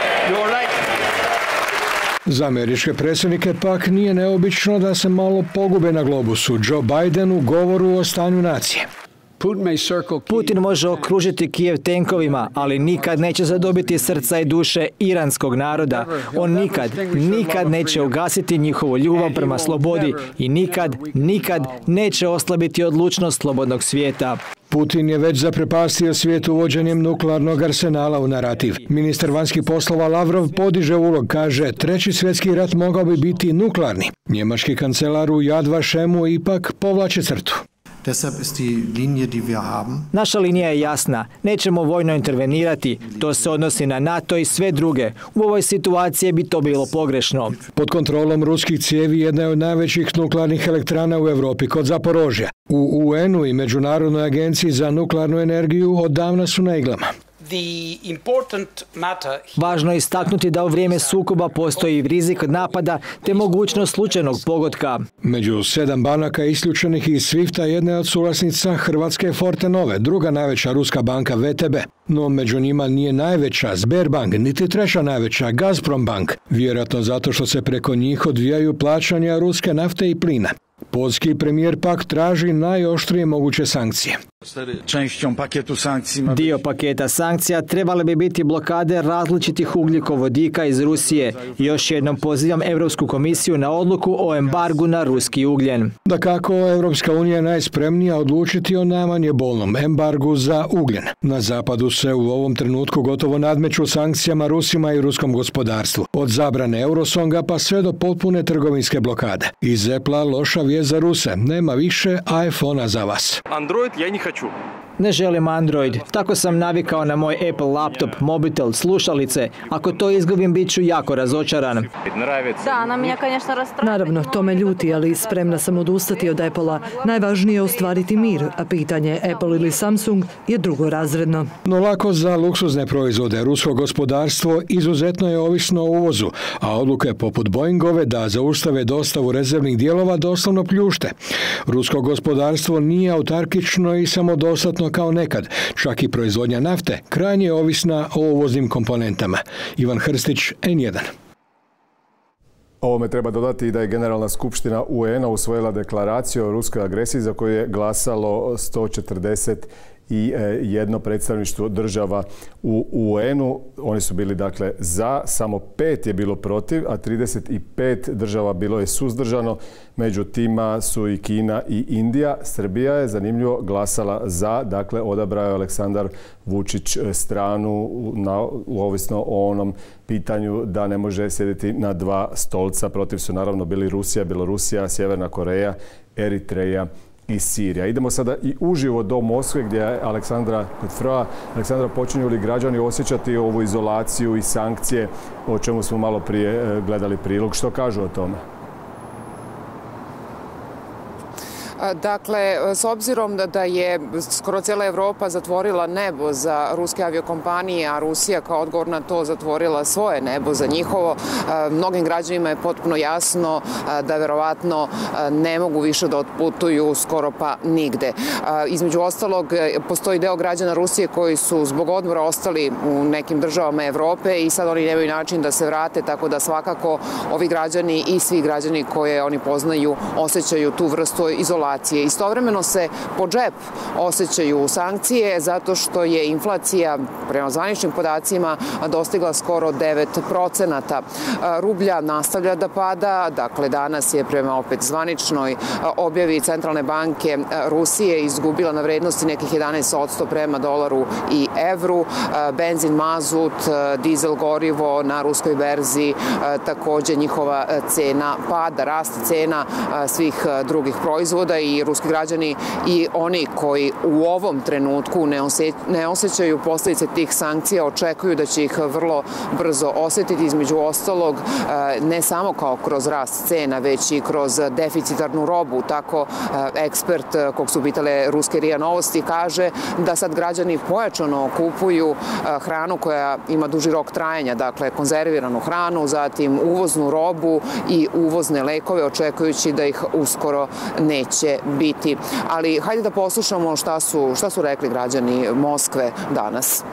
Za američke predsjednike pak nije neobično da se malo pogube na globusu. Joe Biden u govoru o stanju nacije. Putin može okružiti Kijev tenkovima, ali nikad neće zadobiti srca i duše iranskog naroda. On nikad, nikad neće ugasiti njihovu ljubav prema slobodi i nikad, nikad neće oslabiti odlučnost slobodnog svijeta. Putin je već zaprepastio svijet uvođenjem nuklearnog arsenala u narativ. Ministar vanjskih poslova Lavrov podiže ulog, kaže, treći svjetski rat mogao bi biti nuklearni. Njemački kancelar u Yad Vashemu ipak povlači crtu. Naša linija je jasna. Nećemo vojno intervenirati. To se odnosi na NATO i sve druge. U ovoj situaciji bi to bilo pogrešno. Pod kontrolom ruskih cijevi jedna je od najvećih nuklearnih elektrana u Europi kod Zaporožja. U U N-u i Međunarodnoj agenciji za nuklearnu energiju odavna su na iglama. Važno je istaknuti da u vrijeme sukoba postoji rizik od napada te mogućnost slučajnog pogotka. Među sedam banaka isključenih iz Swifta jedna je od suvlasnica Hrvatske Fortenove, druga najveća ruska banka V T B. No među njima nije najveća Sberbank, niti treća najveća Gazprombank, vjerojatno zato što se preko njih odvijaju plaćanja ruske nafte i plina. Poljski premijer pak traži najoštrije moguće sankcije. Dio paketa sankcija trebale bi biti blokade različitih ugljikovodika iz Rusije. I još jednom pozivam Europsku komisiju na odluku o embargu na ruski ugljen. Dakako, Europska unija je najspremnija odlučiti o najmanje bolnom embargu za ugljen. Na zapadu se u ovom trenutku gotovo nadmeću sankcijama Rusima i ruskom gospodarstvu. Od zabrane Eurosonga pa sve do potpune trgovinske blokade. Iz Apple-a loša vijest za Ruse. Nema više iPhone-a za vas. Android ja ne хочу. Ne želim Android. Tako sam navikao na moj Apple laptop, mobitel, slušalice. Ako to izgubim, bit ću jako razočaran. Naravno, to me ljuti, ali spremna sam odustati od Apple-a. Najvažnije je ostvariti mir, a pitanje Apple ili Samsung je drugorazredno. No lako za luksuzne proizvode. Rusko gospodarstvo izuzetno je ovisno o uvozu, a odluke poput Boeingove da zaustave dostavu rezervnih dijelova doslovno pljušte. Rusko gospodarstvo nije autarkično i samodostatno kao nekad. Čak i proizvodnja nafte krajnje je ovisna o uvoznim komponentama. Ivan Hrstić, N jedan. Ovome treba dodati da je Generalna skupština U N-a usvojila deklaraciju o ruskoj agresiji za koju je glasalo sto četrdeset i jedno predstavništvo država u U N-u. Oni su bili dakle za, samo pet je bilo protiv, a trideset pet država bilo je suzdržano. Među tima su i Kina i Indija. Srbija je zanimljivo glasala za, dakle odabrao je Aleksandar Vučić stranu na, ovisno o onom pitanju da ne može sjediti na dva stolca. Protiv su naravno bili Rusija, Bjelorusija, Sjeverna Koreja, Eritreja i Sirija. Idemo sada i uživo do Moskve gdje je Aleksandra Kutfroa. Aleksandra, počinju li građani osjećati ovu izolaciju i sankcije o čemu smo malo prije gledali prilog? Što kažu o tome? Dakle, s obzirom da je skoro cijela Evropa zatvorila nebo za ruske aviokompanije, a Rusija kao odgovor na to zatvorila svoje nebo za njihovo, mnogim građanima je potpuno jasno da verovatno ne mogu više da otputuju skoro pa nigde. Između ostalog, postoji deo građana Rusije koji su zbog odmora ostali u nekim državama Evrope i sad oni nemaju način da se vrate, tako da svakako ovi građani i svi građani koje oni poznaju osjećaju tu vrstu izolacije inflacije. Istovremeno se po džep osjećaju sankcije zato što je inflacija prema zvaničnim podacima dostigla skoro devet procenata. Rublja nastavlja da pada, dakle danas je prema opet zvaničnoj objavi Centralne banke Rusije izgubila na vrednosti nekih jedanaest posto prema dolaru i evru. Benzin, mazut, dizel gorivo na ruskoj berzi, takođe njihova cena pada, rast cena svih drugih proizvoda i ruski građani i oni koji u ovom trenutku ne osjećaju posljedice tih sankcija očekuju da će ih vrlo brzo osjetiti, između ostalog ne samo kao kroz rast cena, već i kroz deficitarnu robu. Tako ekspert kog su pitale ruske R I A Novosti kaže da sad građani pojačano kupuju hranu koja ima duži rok trajanja, dakle konzerviranu hranu, zatim uvoznu robu i uvozne lekove, očekujući da ih uskoro neće biti. Ali hajde da poslušamo šta su, šta su rekli građani Moskve danas.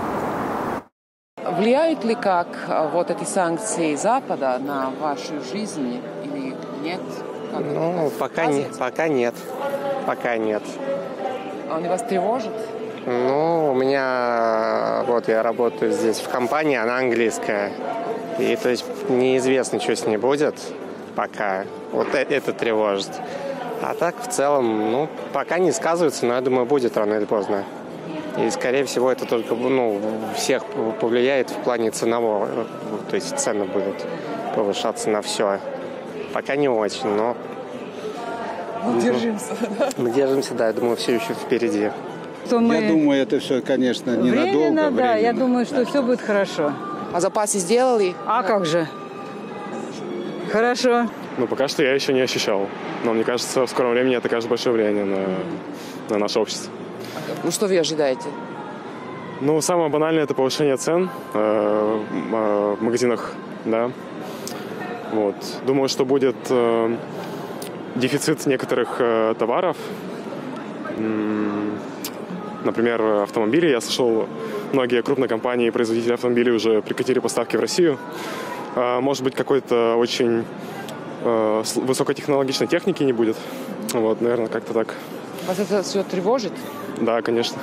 Влияют ли как вот эти санкции Запада на вашу жизнь или нет? Как ну, пока, не, пока нет. Пока нет. А они вас тревожат? Ну, у меня, вот я работаю здесь в компании, она английская. И то есть неизвестно, что с ней будет пока. Вот это тревожит. А так в целом, ну, пока не сказывается, но я думаю, будет рано или поздно. И, скорее всего, это только, ну, всех повлияет в плане ценового. То есть цены будут повышаться на все. Пока не очень, но... Мы держимся, да? Мы держимся, да, я думаю, все еще впереди. Мы... Я думаю, это все, конечно, ненадолго. Временно, да, временно. я думаю, что все будет хорошо. А запасы сделали? А да. Как же? Хорошо. Ну, пока что я еще не ощущал. Но мне кажется, в скором времени это окажет большое влияние на, на наше общество. Ну, что вы ожидаете? Ну, самое банальное – это повышение цен э, э, в магазинах, да. Вот. Думаю, что будет э, дефицит некоторых э, товаров. М-м, например, автомобили. Я слышал, многие крупные компании и производители автомобилей уже прекратили поставки в Россию. Э, может быть, какой-то очень э, высокотехнологичной техники не будет. Вот, наверное, как-то так. Вас это все тревожит? Да, конечно.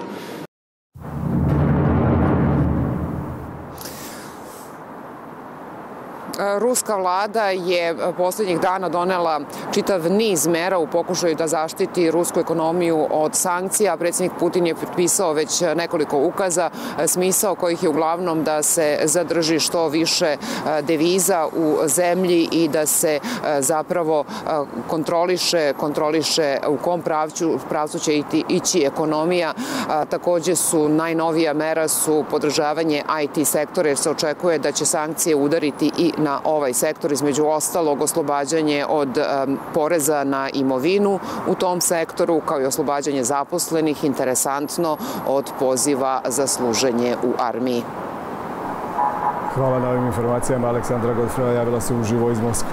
Ruska vlada je posljednjih dana donela čitav niz mera u pokušaju da zaštiti rusku ekonomiju od sankcija. Predsjednik Putin je potpisao već nekoliko ukaza, smisao kojih je uglavnom da se zadrži što više deviza u zemlji i da se zapravo kontroliše, kontroliše u kom pravcu, pravcu će ići ekonomija. Takođe su najnovija mera su podržavanje I T sektora, jer se očekuje da će sankcije udariti i na ovaj sektor, između ostalog oslobađanje od um, poreza na imovinu u tom sektoru, kao i oslobađanje zaposlenih, interesantno, od poziva za služenje u armiji. Hvala na ovim informacijama. Aleksandra Godfreva javila se uživo iz Moskve.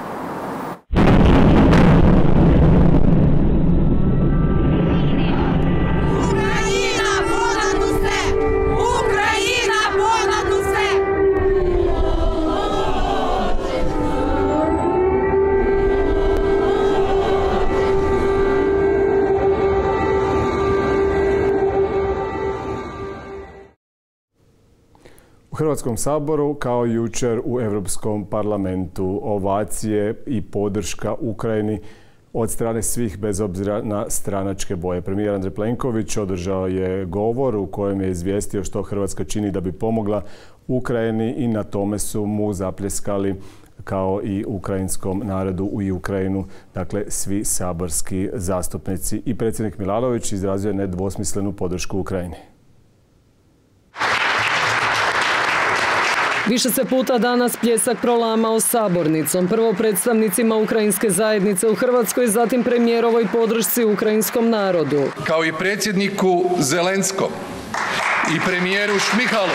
U Hrvatskom saboru, kao jučer u Europskom parlamentu, ovacije i podrška Ukrajini od strane svih bez obzira na stranačke boje. Premijer Andrej Plenković održao je govor u kojem je izvijestio što Hrvatska čini da bi pomogla Ukrajini i na tome su mu zapljeskali kao i ukrajinskom narodu i Ukrajinu, dakle svi saborski zastupnici. I predsjednik Milanović izrazio je nedvosmislenu podršku Ukrajini. Više se puta danas pljesak prolamao sabornicom. Prvo predstavnicima ukrajinske zajednice u Hrvatskoj, zatim premijerovoj podršci ukrajinskom narodu. Kao i predsjedniku Zelenskom i premijeru Šmihalu.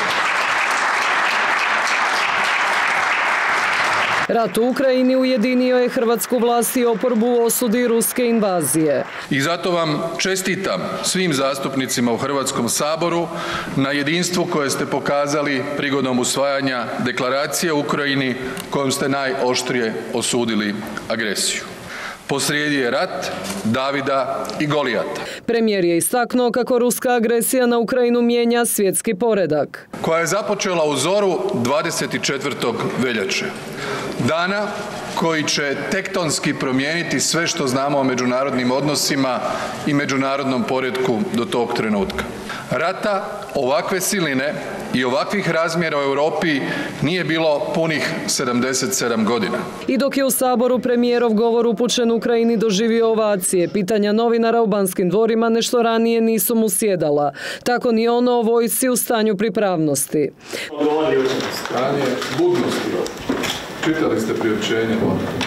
Rat u Ukrajini ujedinio je hrvatsku vlast i oporbu u osudi ruske invazije. I zato vam čestitam svim zastupnicima u Hrvatskom saboru na jedinstvu koje ste pokazali prigodom usvajanja deklaracije o Ukrajini kojom ste najoštrije osudili agresiju. Posrijedi je rat Davida i Golijata. Premijer je istaknuo kako ruska agresija na Ukrajinu mijenja svjetski poredak. Koja je započela u zoru dvadeset četvrtog veljače. Dana koji će tektonski promijeniti sve što znamo o međunarodnim odnosima i međunarodnom poretku do tog trenutka. Rata ovakve siline i ovakvih razmjera u Europi nije bilo punih sedamdeset sedam godina. I dok je u Saboru premijerov govor upućen Ukrajini doživio ovacije, pitanja novinara u Banskim dvorima nešto ranije nisu mu sjedala. Tako ni ono o vojsci u stanju pripravnosti. Stanje budnosti. Čitali ste priopćenje?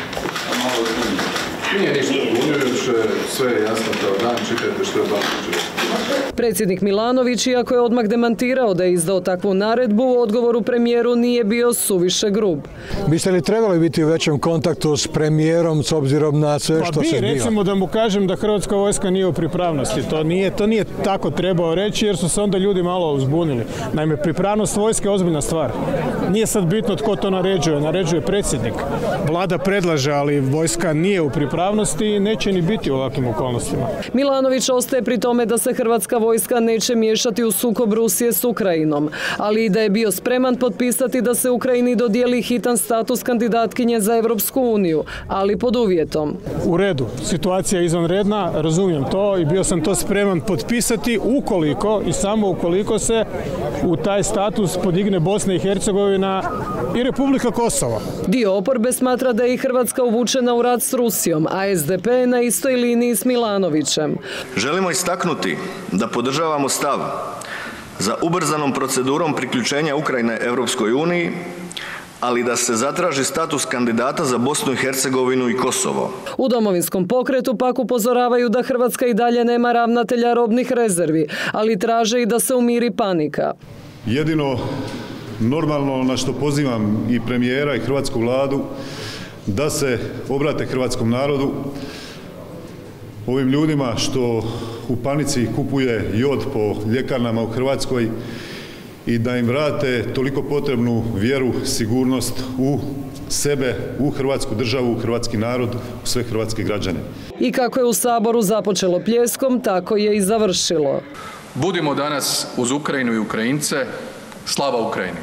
Nije ništa zbunjujuće, sve je jasno kao dan, čitajte što je Banković. Predsjednik Milanović, iako je odmah demantirao da je izdao takvu naredbu, u odgovoru premijeru nije bio suviše grub. Biste li trebali biti u većem kontaktu s premijerom s obzirom na sve što pa bi, se zbiva? Recimo da mu kažem da Hrvatska vojska nije u pripravnosti. To nije, to nije tako trebao reći jer su se onda ljudi malo uzbunili. Naime, pripravnost vojske je ozbiljna stvar. Nije sad bitno tko to naređuje. Naređuje predsjednik. Vlada predlaže, ali vojska nije u pripravnosti i neće ni biti u ovakvim okolnostima. Milanović ostaje pri tome da se Hrvatska vojska neće miješati u sukob Rusije s Ukrajinom, ali i da je bio spreman potpisati da se Ukrajini dodijeli hitan status kandidatkinje za Europsku uniju, ali pod uvjetom. U redu, situacija je izvanredna, razumijem to i bio sam to spreman potpisati ukoliko i samo ukoliko se u taj status podigne Bosna i Hercegovina i Republika Kosovo. Dio oporbe smatra da je i Hrvatska uvučena u rat s Rusijom, a es de pe je na istoj liniji s Milanovićem. Želimo istaknuti da podržavamo stav za ubrzanom procedurom priključenja Ukrajine Europskoj uniji, ali da se zatraži status kandidata za Bosnu i Hercegovinu i Kosovo. U Domovinskom pokretu pak upozoravaju da Hrvatska i dalje nema ravnatelja robnih rezervi, ali traže i da se umiri panika. Jedino normalno na što pozivam i premijera i hrvatsku vladu da se obrate hrvatskom narodu, ovim ljudima što u panici kupuje jod po ljekarnama u Hrvatskoj i da im vrate toliko potrebnu vjeru, sigurnost u sebe, u Hrvatsku državu, u hrvatski narod, u sve hrvatske građane. I kako je u Saboru započelo pljeskom, tako je i završilo. Budimo danas uz Ukrajinu i Ukrajince. Slava Ukrajini!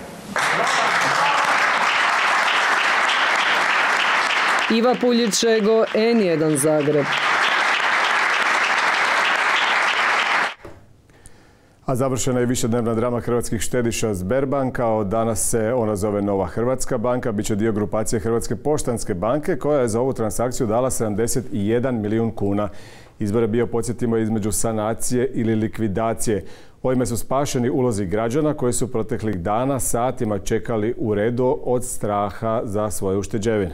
Iva Puljičego, en jedan Zagreb. A završena je višednevna drama hrvatskih štediša Sberbanka. Od danas se ona zove Nova Hrvatska banka. Biće dio grupacije Hrvatske poštanske banke koja je za ovu transakciju dala sedamdeset jedan milijun kuna. Izbor je bio, podsjetimo, između sanacije ili likvidacije. Ovime su spašeni ulozi građana koji su proteklih dana satima čekali u redu od straha za svoje ušteđevine.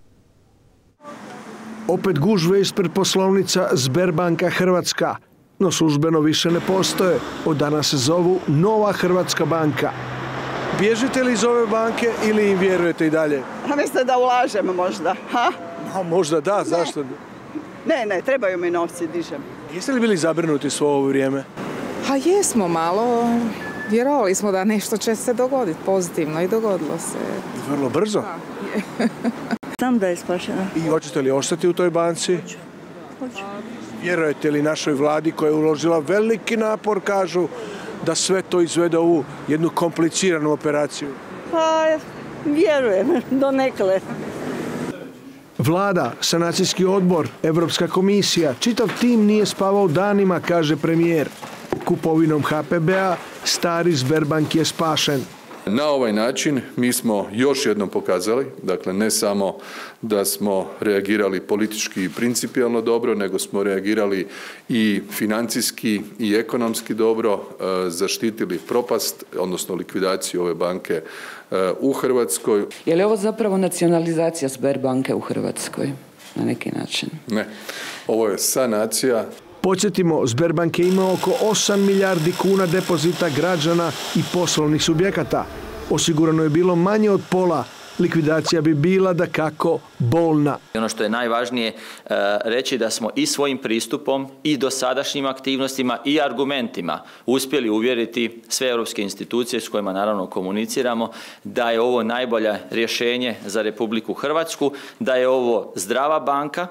Opet gužve ispred poslovnica Sberbanka Hrvatska, no službeno više ne postoje. Od danas se zovu Nova Hrvatska banka. Bježite li iz ove banke ili im vjerujete i dalje? A mislite da ulažemo možda? Ha? A možda da, ne. Zašto? Ne, ne, trebaju mi novci, dižem. Jeste li bili zabrinuti svo ovo vrijeme? A jesmo malo. Vjerovali smo da nešto će se dogoditi pozitivno i dogodilo se. Vrlo brzo? Da. Znam da je spašena. I hoćete li ostati u toj banci? Hoću. Vjerujete li našoj vladi koja je uložila veliki napor, kažu, da sve to izvede ovu jednu kompliciranu operaciju? Pa, vjerujem, donekle. Vlada, sanacijski odbor, Europska komisija, čitav tim nije spavao danima, kaže premijer. Kupovinom ha pe be-a stari Sberbank je spašen. Na ovaj način mi smo još jednom pokazali, dakle ne samo da smo reagirali politički i principijelno dobro, nego smo reagirali i financijski i ekonomski dobro, zaštitili propast, odnosno likvidaciju ove banke u Hrvatskoj. Je li ovo zapravo nacionalizacija Sberbanke u Hrvatskoj na neki način? Ne, ovo je sanacija. Podsjetimo, Sberbank je imao oko osam milijardi kuna depozita građana i poslovnih subjekata. Osigurano je bilo manje od pola. Likvidacija bi bila dakako bolna. Ono što je najvažnije reći da smo i svojim pristupom i dosadašnjim aktivnostima i argumentima uspjeli uvjeriti sve europske institucije s kojima naravno komuniciramo da je ovo najbolje rješenje za Republiku Hrvatsku, da je ovo zdrava banka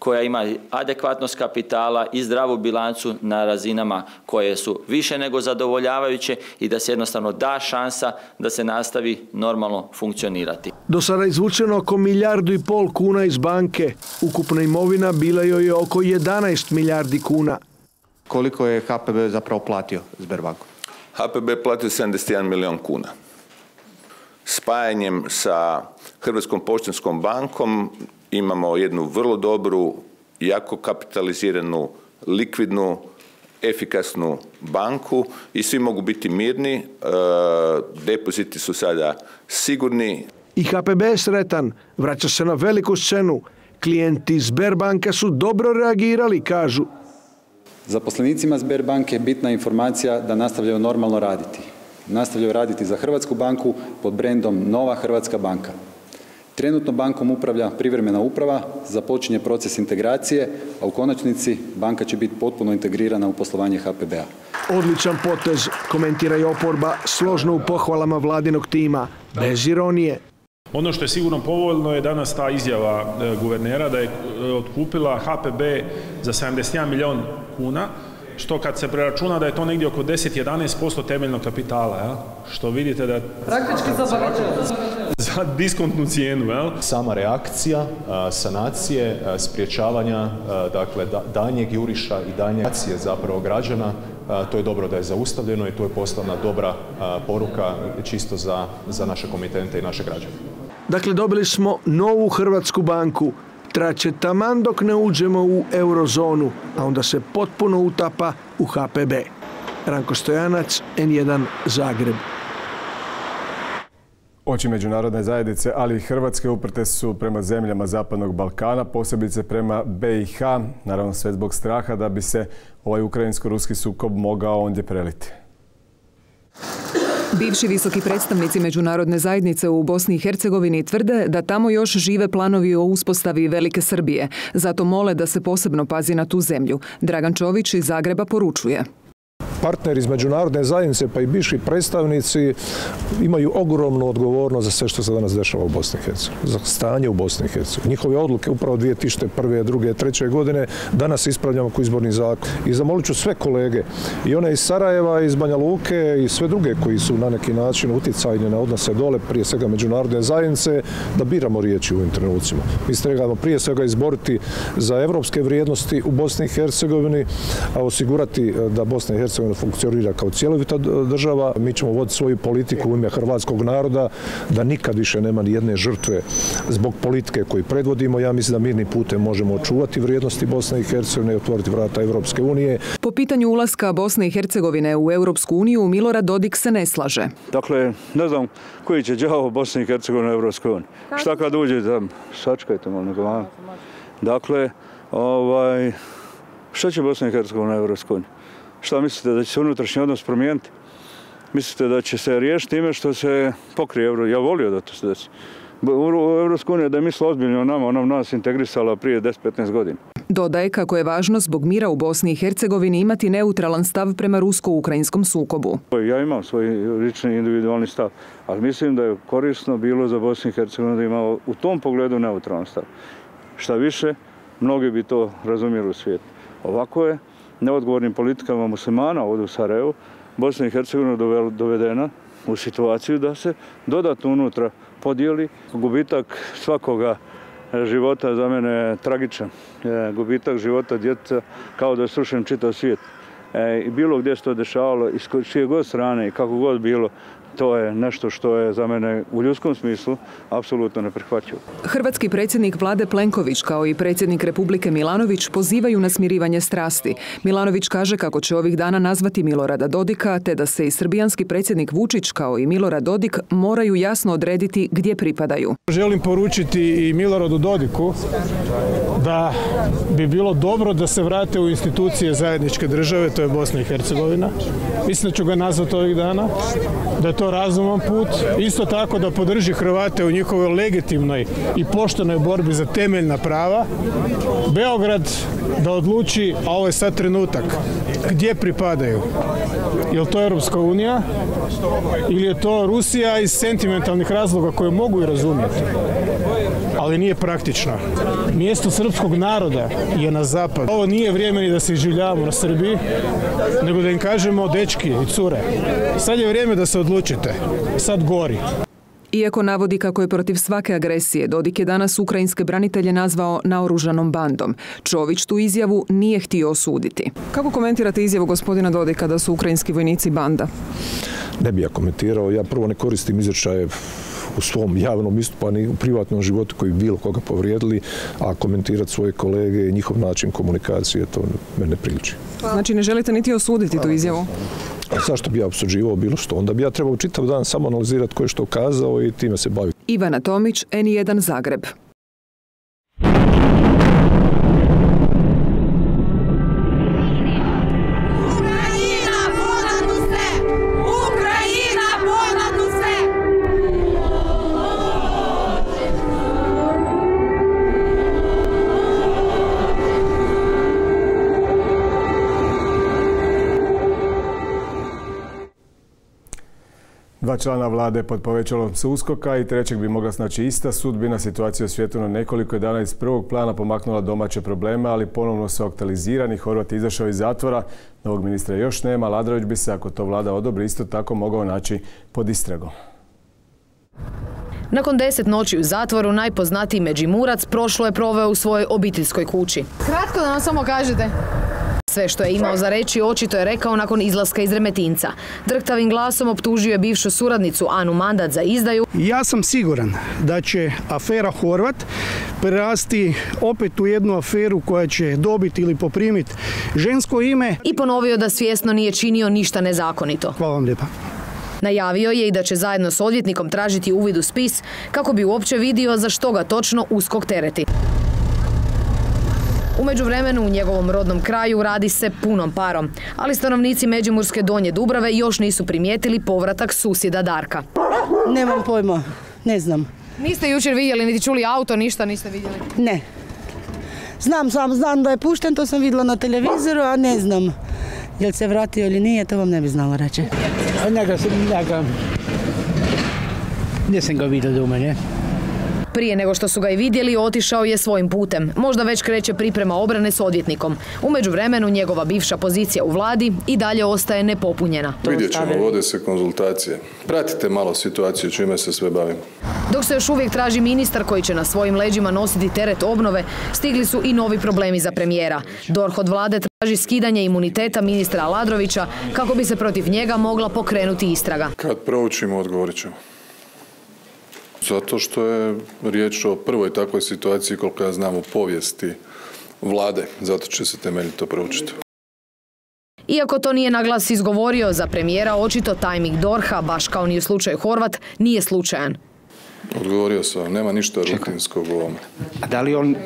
koja ima adekvatnost kapitala i zdravu bilancu na razinama koje su više nego zadovoljavajuće i da se jednostavno da šansa da se nastavi normalno funkcionirati. Do sada izvučeno oko milijardu i pol kuna iz banke. Ukupna imovina bila joj je oko jedanaest milijardi kuna. Koliko je H P B zapravo platio Sberbanku? H P B platio sedamdeset jedan milijun kuna. Spajanjem sa Hrvatskom poštanskom bankom imamo jednu vrlo dobru, jako kapitaliziranu, likvidnu, efikasnu banku i svi mogu biti mirni, e, depoziti su sada sigurni. I H P B je sretan, vraća se na veliku scenu. Klijenti Sberbanke su dobro reagirali, kažu. Zaposlenicima Sberbanke je bitna informacija da nastavljaju normalno raditi. Nastavljaju raditi za Hrvatsku banku pod brendom Nova Hrvatska banka. Trenutno bankom upravlja privremena uprava, započinje proces integracije, a u konačnici banka će biti potpuno integrirana u poslovanje H P B-a. Odličan potez, komentira i oporba, složno u pohvalama vladinog tima, bez ironije. Ono što je sigurno povoljno je danas ta izjava guvernera da je otkupila H P B za sedamdeset jedan milijun kuna, što kad se preračuna da je to negdje oko deset do jedanaest posto temeljnog kapitala, jel? Što vidite da praktički za za diskontnu cijenu, jel? Sama reakcija sanacije, sprječavanja, dakle daljnjeg juriša i daljnje akcije zapravo građana, to je dobro da je zaustavljeno i to je poslana dobra poruka čisto za, za naše komitente i naše građane. Dakle, dobili smo novu Hrvatsku banku. Traće taman dok ne uđemo u eurozonu, a onda se potpuno utapa u H P B. Ranko Stojanac, N jedan, Zagreb. Oči međunarodne zajednice, ali i Hrvatske uprte su prema zemljama Zapadnog Balkana, posebice prema B i H, naravno sve zbog straha da bi se ovaj ukrajinsko-ruski sukob mogao ondje preliti. Bivši visoki predstavnici međunarodne zajednice u Bosni i Hercegovini tvrde da tamo još žive planovi o uspostavi Velike Srbije. Zato mole da se posebno pazi na tu zemlju. Dragan Čović iz Zagreba poručuje. Partneri iz međunarodne zajednice pa i bivši predstavnici imaju ogromnu odgovornost za sve što se danas dešava u Bosni i Hercegovini, za stanje u Bosni i Hercegovini. Njihove odluke upravo dvije tisuće prve, druge, treće godine danas ispravljamo kao izborni zakon. I zamolit ću sve kolege, i one iz Sarajeva, iz Banja Luke i sve druge koji su na neki način utjecajni na odnose dole, prije svega međunarodne zajednice, da biramo riječi u ovim trenucima. Mi se trebamo prije svega izboriti za evropske vrijednosti u Bosni i Hercegovini, a osigurati da Bosna i Hercegovina funkcionira kao cjelovita država. Mi ćemo voditi svoju politiku u ime hrvatskog naroda, da nikad više nema ni jedne žrtve zbog politike koju predvodimo. Ja mislim da mirnim putem možemo očuvati vrijednosti Bosne i Hercegovine i otvoriti vrata Evropske unije. Po pitanju ulaska Bosne i Hercegovine u Europsku uniju, Milorad Dodik se ne slaže. Dakle, ne znam koji će đavo Bosne i Hercegovine u Europskoj uniji. Šta kad uđe tam? Sačekajte malo na glavu. Dakle, ovaj, šta će Bosna i Hercegovina u Europskoj uniji? Šta mislite, da će se unutrašnji odnos promijeniti? Mislite da će se riješiti time što se pokrije euro? Ja volio da to se desi. Evropska unija da je mislila ozbiljno o nama, ona nas integrisala prije deset do petnaest godina. Dodaje kako je važno zbog mira u Bosni i Hercegovini imati neutralan stav prema rusko-ukrajinskom sukobu. Ja imam svoj lični individualni stav, ali mislim da je korisno bilo za Bosnu i Hercegovinu da ima u tom pogledu neutralan stav. Šta više, mnogi bi to razumjeli u svijetu. Ovako je neodgovornim politikama muslimana ovdje u Sarajevu Bosna i Hercegovina dovedena u situaciju da se dodatno unutra podijeli. Gubitak svakoga života za mene je tragičan. Gubitak života djeca kao da je srušen čitav svijet. I bilo gdje se to dešavalo, iz čije god strane i kako god bilo, to je nešto što je za mene u ljudskom smislu apsolutno neprihvatljivo. Hrvatski predsjednik Vlade Plenković kao i predsjednik Republike Milanović pozivaju na smirivanje strasti. Milanović kaže kako će ovih dana nazvati Milorada Dodika, te da se i srbijanski predsjednik Vučić kao i Milorad Dodik moraju jasno odrediti gdje pripadaju. Želim poručiti i Miloradu Dodiku da bi bilo dobro da se vrate u institucije zajedničke države, to je Bosna i Hercegovina. Mislim da ću ga nazvati ovih dana, da je to razuman put. Isto tako da podrži Hrvate u njihovoj legitimnoj i poštenoj borbi za temeljna prava. Beograd da odluči, a ovo je sad trenutak, gdje pripadaju. Je li to Europska unija ili je to Rusija iz sentimentalnih razloga koje mogu i razumjeti, ali nije praktično. Mjesto srpskog naroda je na zapad. Ovo nije vrijeme ni da se iživljavamo na Srbiji, nego da im kažemo dečki i cure. Sad je vrijeme da se odlučite. Sad gori. Iako navodi kako je protiv svake agresije, Dodik je danas ukrajinske branitelje nazvao naoružanom bandom. Čović tu izjavu nije htio osuditi. Kako komentirate izjavu gospodina Dodika da su ukrajinski vojnici banda? Ne bi ja komentirao. Ja prvo ne koristim izričaje u svom javnom istupu, a ni u privatnom životu koji bi bilo koga povrijedili, a komentirati svoje kolege i njihov način komunikacije, to me ne priliči. Znači ne želite niti osuditi tu izjavu? A zašto bi ja osuđivao bilo što? Onda bi ja trebao čitav dan samo analizirati ko je što kazao i time se baviti. Ivana Tomić, N jedan Zagreb. Dva člana vlade pod povećalom se uskoka i trećeg bi mogla snaći ista sudbina. Situacija u svijetu na nekoliko je dana iz prvog plana pomaknula domaće probleme, ali ponovno su aktualizirani. Horvat je izašao iz zatvora, novog ministra još nema. Aladrović bi se, ako to vlada odobri, isto tako mogao naći pod istragom. Nakon deset noći u zatvoru, najpoznatiji Međimurac prošlo je proveo u svojoj obiteljskoj kući. Kratko da nam samo kažete. Sve što je imao za reći očito je rekao nakon izlaska iz Remetinca. Drhtavim glasom optužio je bivšu suradnicu Anu Mandat za izdaju. Ja sam siguran da će afera Horvat prerasti opet u jednu aferu koja će dobiti ili poprimiti žensko ime. I ponovio da svjesno nije činio ništa nezakonito. Hvala vam lijepa. Najavio je i da će zajedno s odvjetnikom tražiti uvid u spis kako bi uopće vidio za što ga točno USKOK tereti. U međuvremenu u njegovom rodnom kraju radi se punom parom, ali stanovnici Međimurske Donje Dubrave još nisu primijetili povratak susjeda Darka. Nemam pojma, ne znam. Niste jučer vidjeli niti čuli auto, ništa niste vidjeli? Ne. Znam, sam znam da je pušten, to sam vidjela na televizoru, a ne znam je li se vratio ili nije, to vam ne bi znala reći. Njega sam, njega, nisam ga vidio doma, ne? Prije nego što su ga i vidjeli, otišao je svojim putem. Možda već kreće priprema obrane s odvjetnikom. U međuvremenu njegova bivša pozicija u vladi i dalje ostaje nepopunjena. Vidjet ćemo, vode se konzultacije. Pratite malo situaciju čime se sve bavimo. Dok se još uvijek traži ministar koji će na svojim leđima nositi teret obnove, stigli su i novi problemi za premijera. DORH od vlade traži skidanje imuniteta ministra Aladrovića kako bi se protiv njega mogla pokrenuti istraga. Kad proučimo, odgovorit ćemo. Zato što je riječ o prvoj takvoj situaciji, koliko ja znam, u povijesti vlade. Zato će se temeljito proučiti. Iako to nije naglas izgovorio, za premijera očito tajming DORH-a, baš kao ni u slučaju Horvat, nije slučajan. Odgovorio sam, nema ništa rutinskog u ovome. A da li on...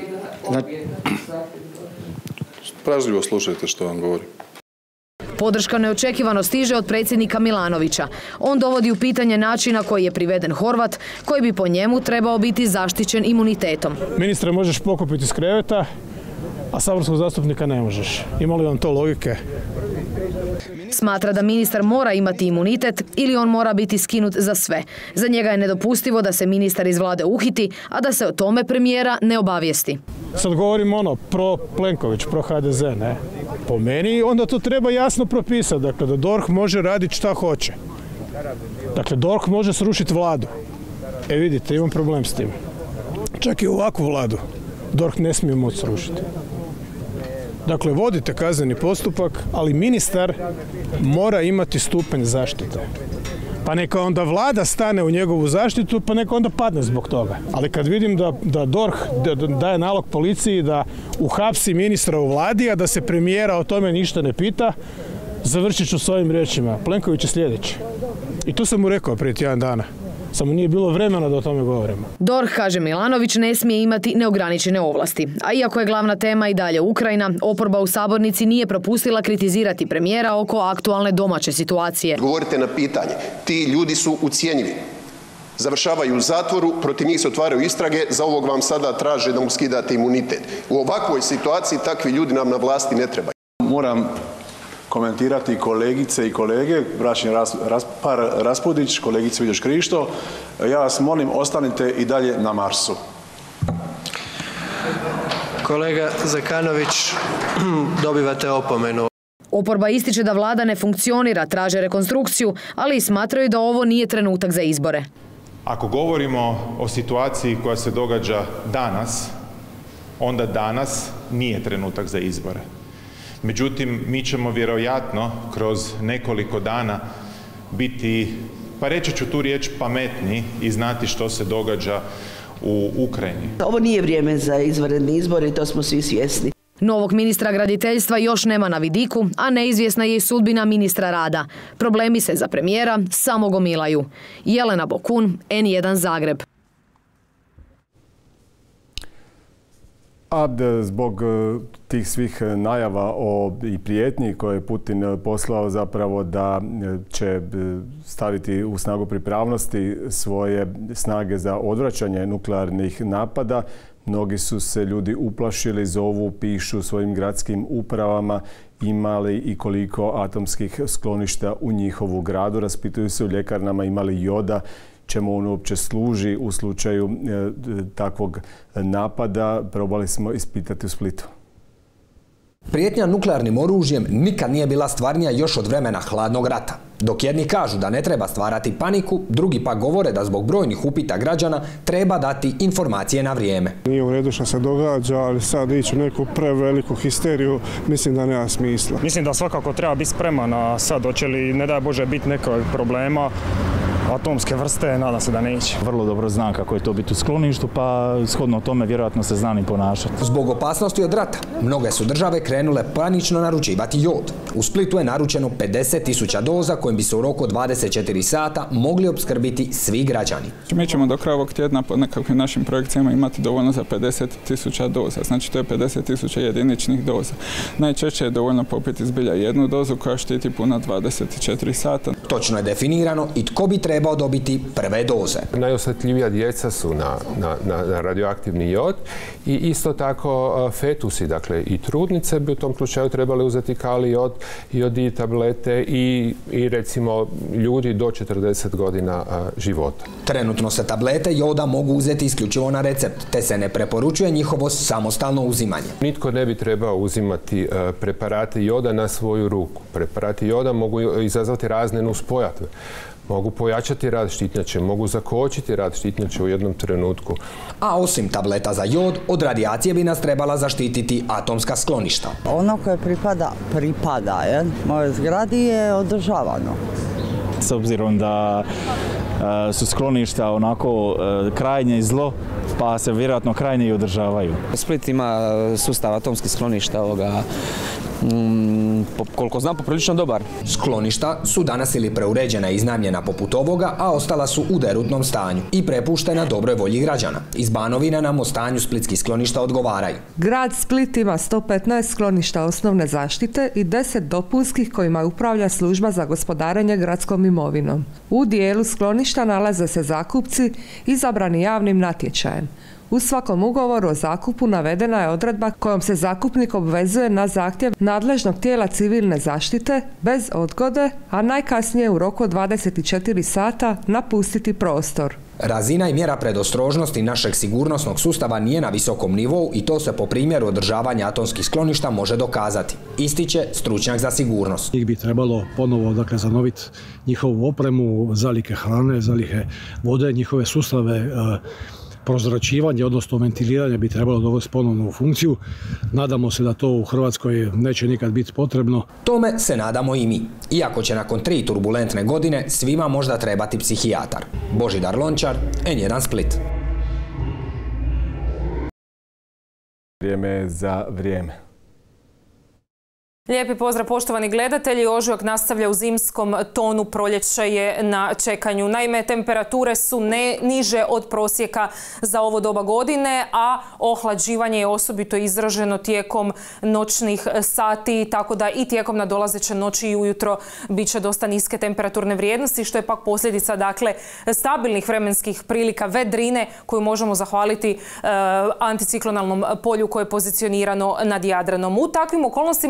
Pažljivo slušajte što vam govorim. Podrška neočekivano stiže od predsjednika Milanovića. On dovodi u pitanje načina koji je priveden Horvat, koji bi po njemu trebao biti zaštićen imunitetom. Ministra možeš pokupiti iz kreveta, a saborskog zastupnika ne možeš. Ima li vam to logike? Smatra da ministar mora imati imunitet ili on mora biti skinut za sve. Za njega je nedopustivo da se ministar iz vlade uhiti, a da se o tome premijera ne obavijesti. Sad govorim ono, pro Plenković, pro H D Z, ne? Po meni onda to treba jasno propisati, dakle da DORH može raditi šta hoće. Dakle, DORH može srušiti vladu. E vidite, imam problem s tim. Čak i ovakvu vladu DORH ne smije moći srušiti. Dakle, vodite kazneni postupak, ali ministar mora imati stupanj zaštite. Pa neka onda vlada stane u njegovu zaštitu, pa neka onda padne zbog toga. Ali kad vidim da, da DORH daje nalog policiji da uhapsi ministra u vladi, a da se premijera o tome ništa ne pita, završit ću s ovim riječima. Plenković je sljedeći. I to sam mu rekao prije tjedan dana. Samo nije bilo vremena da o tome govorimo. DORH, kaže Milanović, ne smije imati neograničene ovlasti. A iako je glavna tema i dalje Ukrajina, oporba u sabornici nije propustila kritizirati premijera oko aktualne domaće situacije. Govorite na pitanje. Ti ljudi su ucjenjivi. Završavaju u zatvoru, protiv njih se otvaraju istrage, za ovog vam sada traže da mu skidate imunitet. U ovakvoj situaciji takvi ljudi nam na vlasti ne trebaju. Moram komentirati kolegice i kolege, bračni par Raspudić, kolegice Vidoš Krišto. Ja vas molim, ostanite i dalje na Marsu. Kolega Zekanović, dobivate opomenu. Oporba ističe da vlada ne funkcionira, traže rekonstrukciju, ali i smatraju da ovo nije trenutak za izbore. Ako govorimo o situaciji koja se događa danas, onda danas nije trenutak za izbore. Međutim, mi ćemo vjerojatno kroz nekoliko dana biti, pa reći ću tu riječ, pametni i znati što se događa u Ukrajini. Ovo nije vrijeme za izvanredne izbore i to smo svi svjesni. Novog ministra graditeljstva još nema na vidiku, a neizvjesna je i sudbina ministra rada. Problemi se za premijera samo gomilaju. Jelena Bokun, N jedan Zagreb. A zbog tih svih najava o i prijetnji koje je Putin poslao zapravo da će staviti u snagu pripravnosti svoje snage za odvraćanje nuklearnih napada, mnogi su se ljudi uplašili, zovu, pišu svojim gradskim upravama imali i koliko atomskih skloništa u njihovu gradu. Raspituju se u ljekarnama imali joda, čemu on uopće služi u slučaju e, takvog napada. Probali smo ispitati u Splitu. Prijetnja nuklearnim oružjem nikad nije bila stvarnija još od vremena hladnog rata. Dok jedni kažu da ne treba stvarati paniku, drugi pa govore da zbog brojnih upita građana treba dati informacije na vrijeme. Nije u redu što se događa, ali sad ići u neku preveliku histeriju, mislim da nema smisla. Mislim da svakako treba biti spreman, a sad hoće li, ne daj Bože, biti nekog problema, atomske vrste, nadam se da neće. Vrlo dobro znam kako je to biti u skloništu, pa shodno tome vjerojatno se zna i ponašati. Zbog opasnosti od rata, mnoge su države krenule panično naručivati jod. U Splitu je naručeno pedeset tisuća doza kojim bi se u roku od dvadeset četiri sata mogli opskrbiti svi građani. Mi ćemo do kraja ovog tjedna po nekakvim našim projekcijama imati dovoljno za pedeset tisuća doza, znači to je pedeset tisuća jediničnih doza. Najčešće je dovoljno popiti zbilja jednu dozu koja štiti puna dvadeset četiri sata. Točno je definirano i tko bi trebao dobiti prve doze. Najosjetljivija djeca su na, na, na radioaktivni jod i isto tako fetusi, dakle i trudnice bi u tom slučaju trebali uzeti kali jod, jod i tablete i, i recimo ljudi do četrdeset godina života. Trenutno se tablete joda mogu uzeti isključivo na recept, te se ne preporučuje njihovo samostalno uzimanje. Nitko ne bi trebao uzimati preparate joda na svoju ruku. Preparati joda mogu izazvati razne nuspojave. Mogu pojačati rad štitnjače, mogu zakočiti rad štitnjače u jednom trenutku. A osim tableta za jod, od radijacije bi nas trebala zaštititi atomska skloništa. Ono koje pripada, pripada, je, moje zgradi je održavano. S obzirom da e, su skloništa onako e, krajnje zlo, pa se vjerojatno krajnje i održavaju. Split ima sustav atomskih skloništa ovoga, Mm, po, koliko znam, poprilično dobar. Skloništa su danas ili preuređena i iznajmljena poput ovoga, a ostala su u derutnom stanju i prepuštena dobroj volji građana. Iz Banovine nam o stanju splitskih skloništa odgovaraju. Grad Split ima sto petnaest skloništa osnovne zaštite i deset dopunskih kojima upravlja služba za gospodarenje gradskom imovinom. U dijelu skloništa nalaze se zakupci izabrani javnim natječajem. U svakom ugovoru o zakupu navedena je odredba kojom se zakupnik obvezuje na zahtjev nadležnog tijela civilne zaštite bez odgode, a najkasnije u roku od dvadeset četiri sata napustiti prostor. Razina i mjera predostrožnosti našeg sigurnosnog sustava nije na visokom nivou i to se po primjeru održavanja atomskih skloništa može dokazati, ističe stručnjak za sigurnost. Njih bi trebalo ponovo dakle, zanoviti njihovu opremu, zalihe hrane, zalihe vode, njihove sustave e, prozračivanje, odnosno ventiliranje bi trebalo dovesti ponovno u funkciju. Nadamo se da to u Hrvatskoj neće nikad biti potrebno. Tome se nadamo i mi. Iako će nakon tri turbulentne godine svima možda trebati psihijatar. Božidar Lončar, N jedan Split. Vrijeme za vrijeme. Lijepi pozdrav poštovani gledatelji. Ožujak nastavlja u zimskom tonu, proljeće je na čekanju. Naime, temperature su ne niže od prosjeka za ovo doba godine, a ohlađivanje je osobito izraženo tijekom noćnih sati, tako da i tijekom nadolazeće noći i ujutro bit će dosta niske temperaturne vrijednosti, što je pak posljedica dakle stabilnih vremenskih prilika, vedrine koju možemo zahvaliti e, anticiklonalnom polju koje je pozicionirano nad Jadranom. U takvim okolnostima i tijekom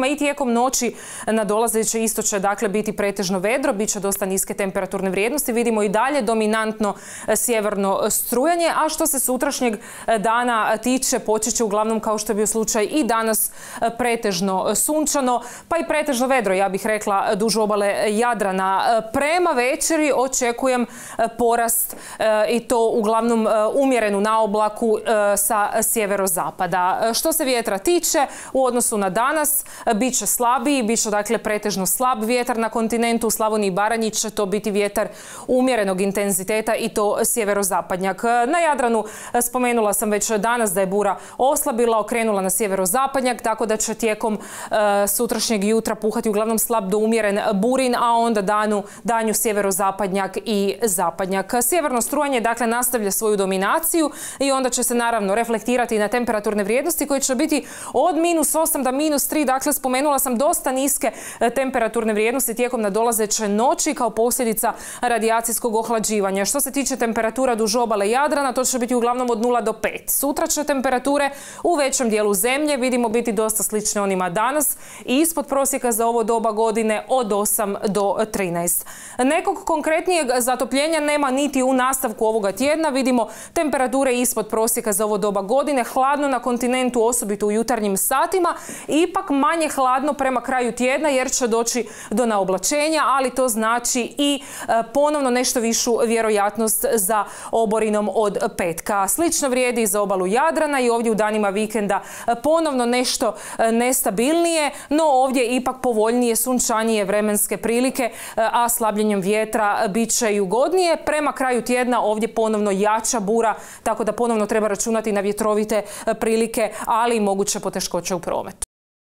Tijekom noći nadolazeće isto će dakle biti pretežno vedro, bit će dosta niske temperaturne vrijednosti. Vidimo i dalje dominantno sjeverno strujanje, a što se sutrašnjeg dana tiče, počet će uglavnom, kao što je bio slučaj i danas, pretežno sunčano, pa i pretežno vedro, ja bih rekla, duž obale Jadrana. Prema večeri očekujem porast i to uglavnom umjerenu na oblaku sa sjeverozapada. Što se vjetra tiče, u odnosu na danas, bit će slabiji, bit će dakle pretežno slab vjetar na kontinentu. U Slavoniji i Baranji će to biti vjetar umjerenog intenziteta i to sjeverozapadnjak. Na Jadranu spomenula sam već danas da je bura oslabila, okrenula na sjeverozapadnjak, tako da će tijekom uh, sutrašnjeg jutra puhati uglavnom slab do umjeren burin, a onda danu, danju sjeverozapadnjak i zapadnjak. Sjeverno strujanje dakle nastavlja svoju dominaciju i onda će se naravno reflektirati na temperaturne vrijednosti koje će biti od minus osam do minus tri. Dakle, spomenula sam dosta niske temperaturne vrijednosti tijekom nadolazeće noći kao posljedica radijacijskog ohlađivanja. Što se tiče temperatura duž obale Jadrana, to će biti uglavnom od nula do pet. Sutra će temperature u većem dijelu zemlje, vidimo, biti dosta slične onima danas i ispod prosjeka za ovo doba godine od osam do trinaest. Nekog konkretnijeg zatopljenja nema niti u nastavku ovoga tjedna. Vidimo temperature ispod prosjeka za ovo doba godine, hladno na kontinentu, osobito u jutarnjim satima, ipak manje hladno prema kraju tjedna jer će doći do naoblačenja, ali to znači i ponovno nešto višu vjerojatnost za oborinom od petka. Slično vrijedi i za obalu Jadrana i ovdje u danima vikenda ponovno nešto nestabilnije, no ovdje ipak povoljnije, sunčanije vremenske prilike, a slabljenjem vjetra bit će i ugodnije. Prema kraju tjedna ovdje ponovno jača bura, tako da ponovno treba računati na vjetrovite prilike, ali i moguće poteškoće u prometu.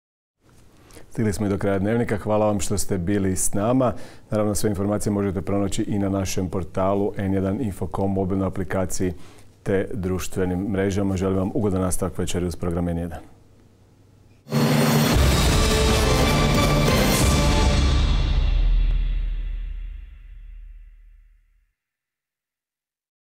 Stigli smo i do kraja dnevnika. Hvala vam što ste bili s nama. Naravno, sve informacije možete pronaći i na našem portalu en jedan info dot com, mobilnoj aplikaciji te društvenim mrežama. Želim vam ugodan nastavak večeri uz program en jedan.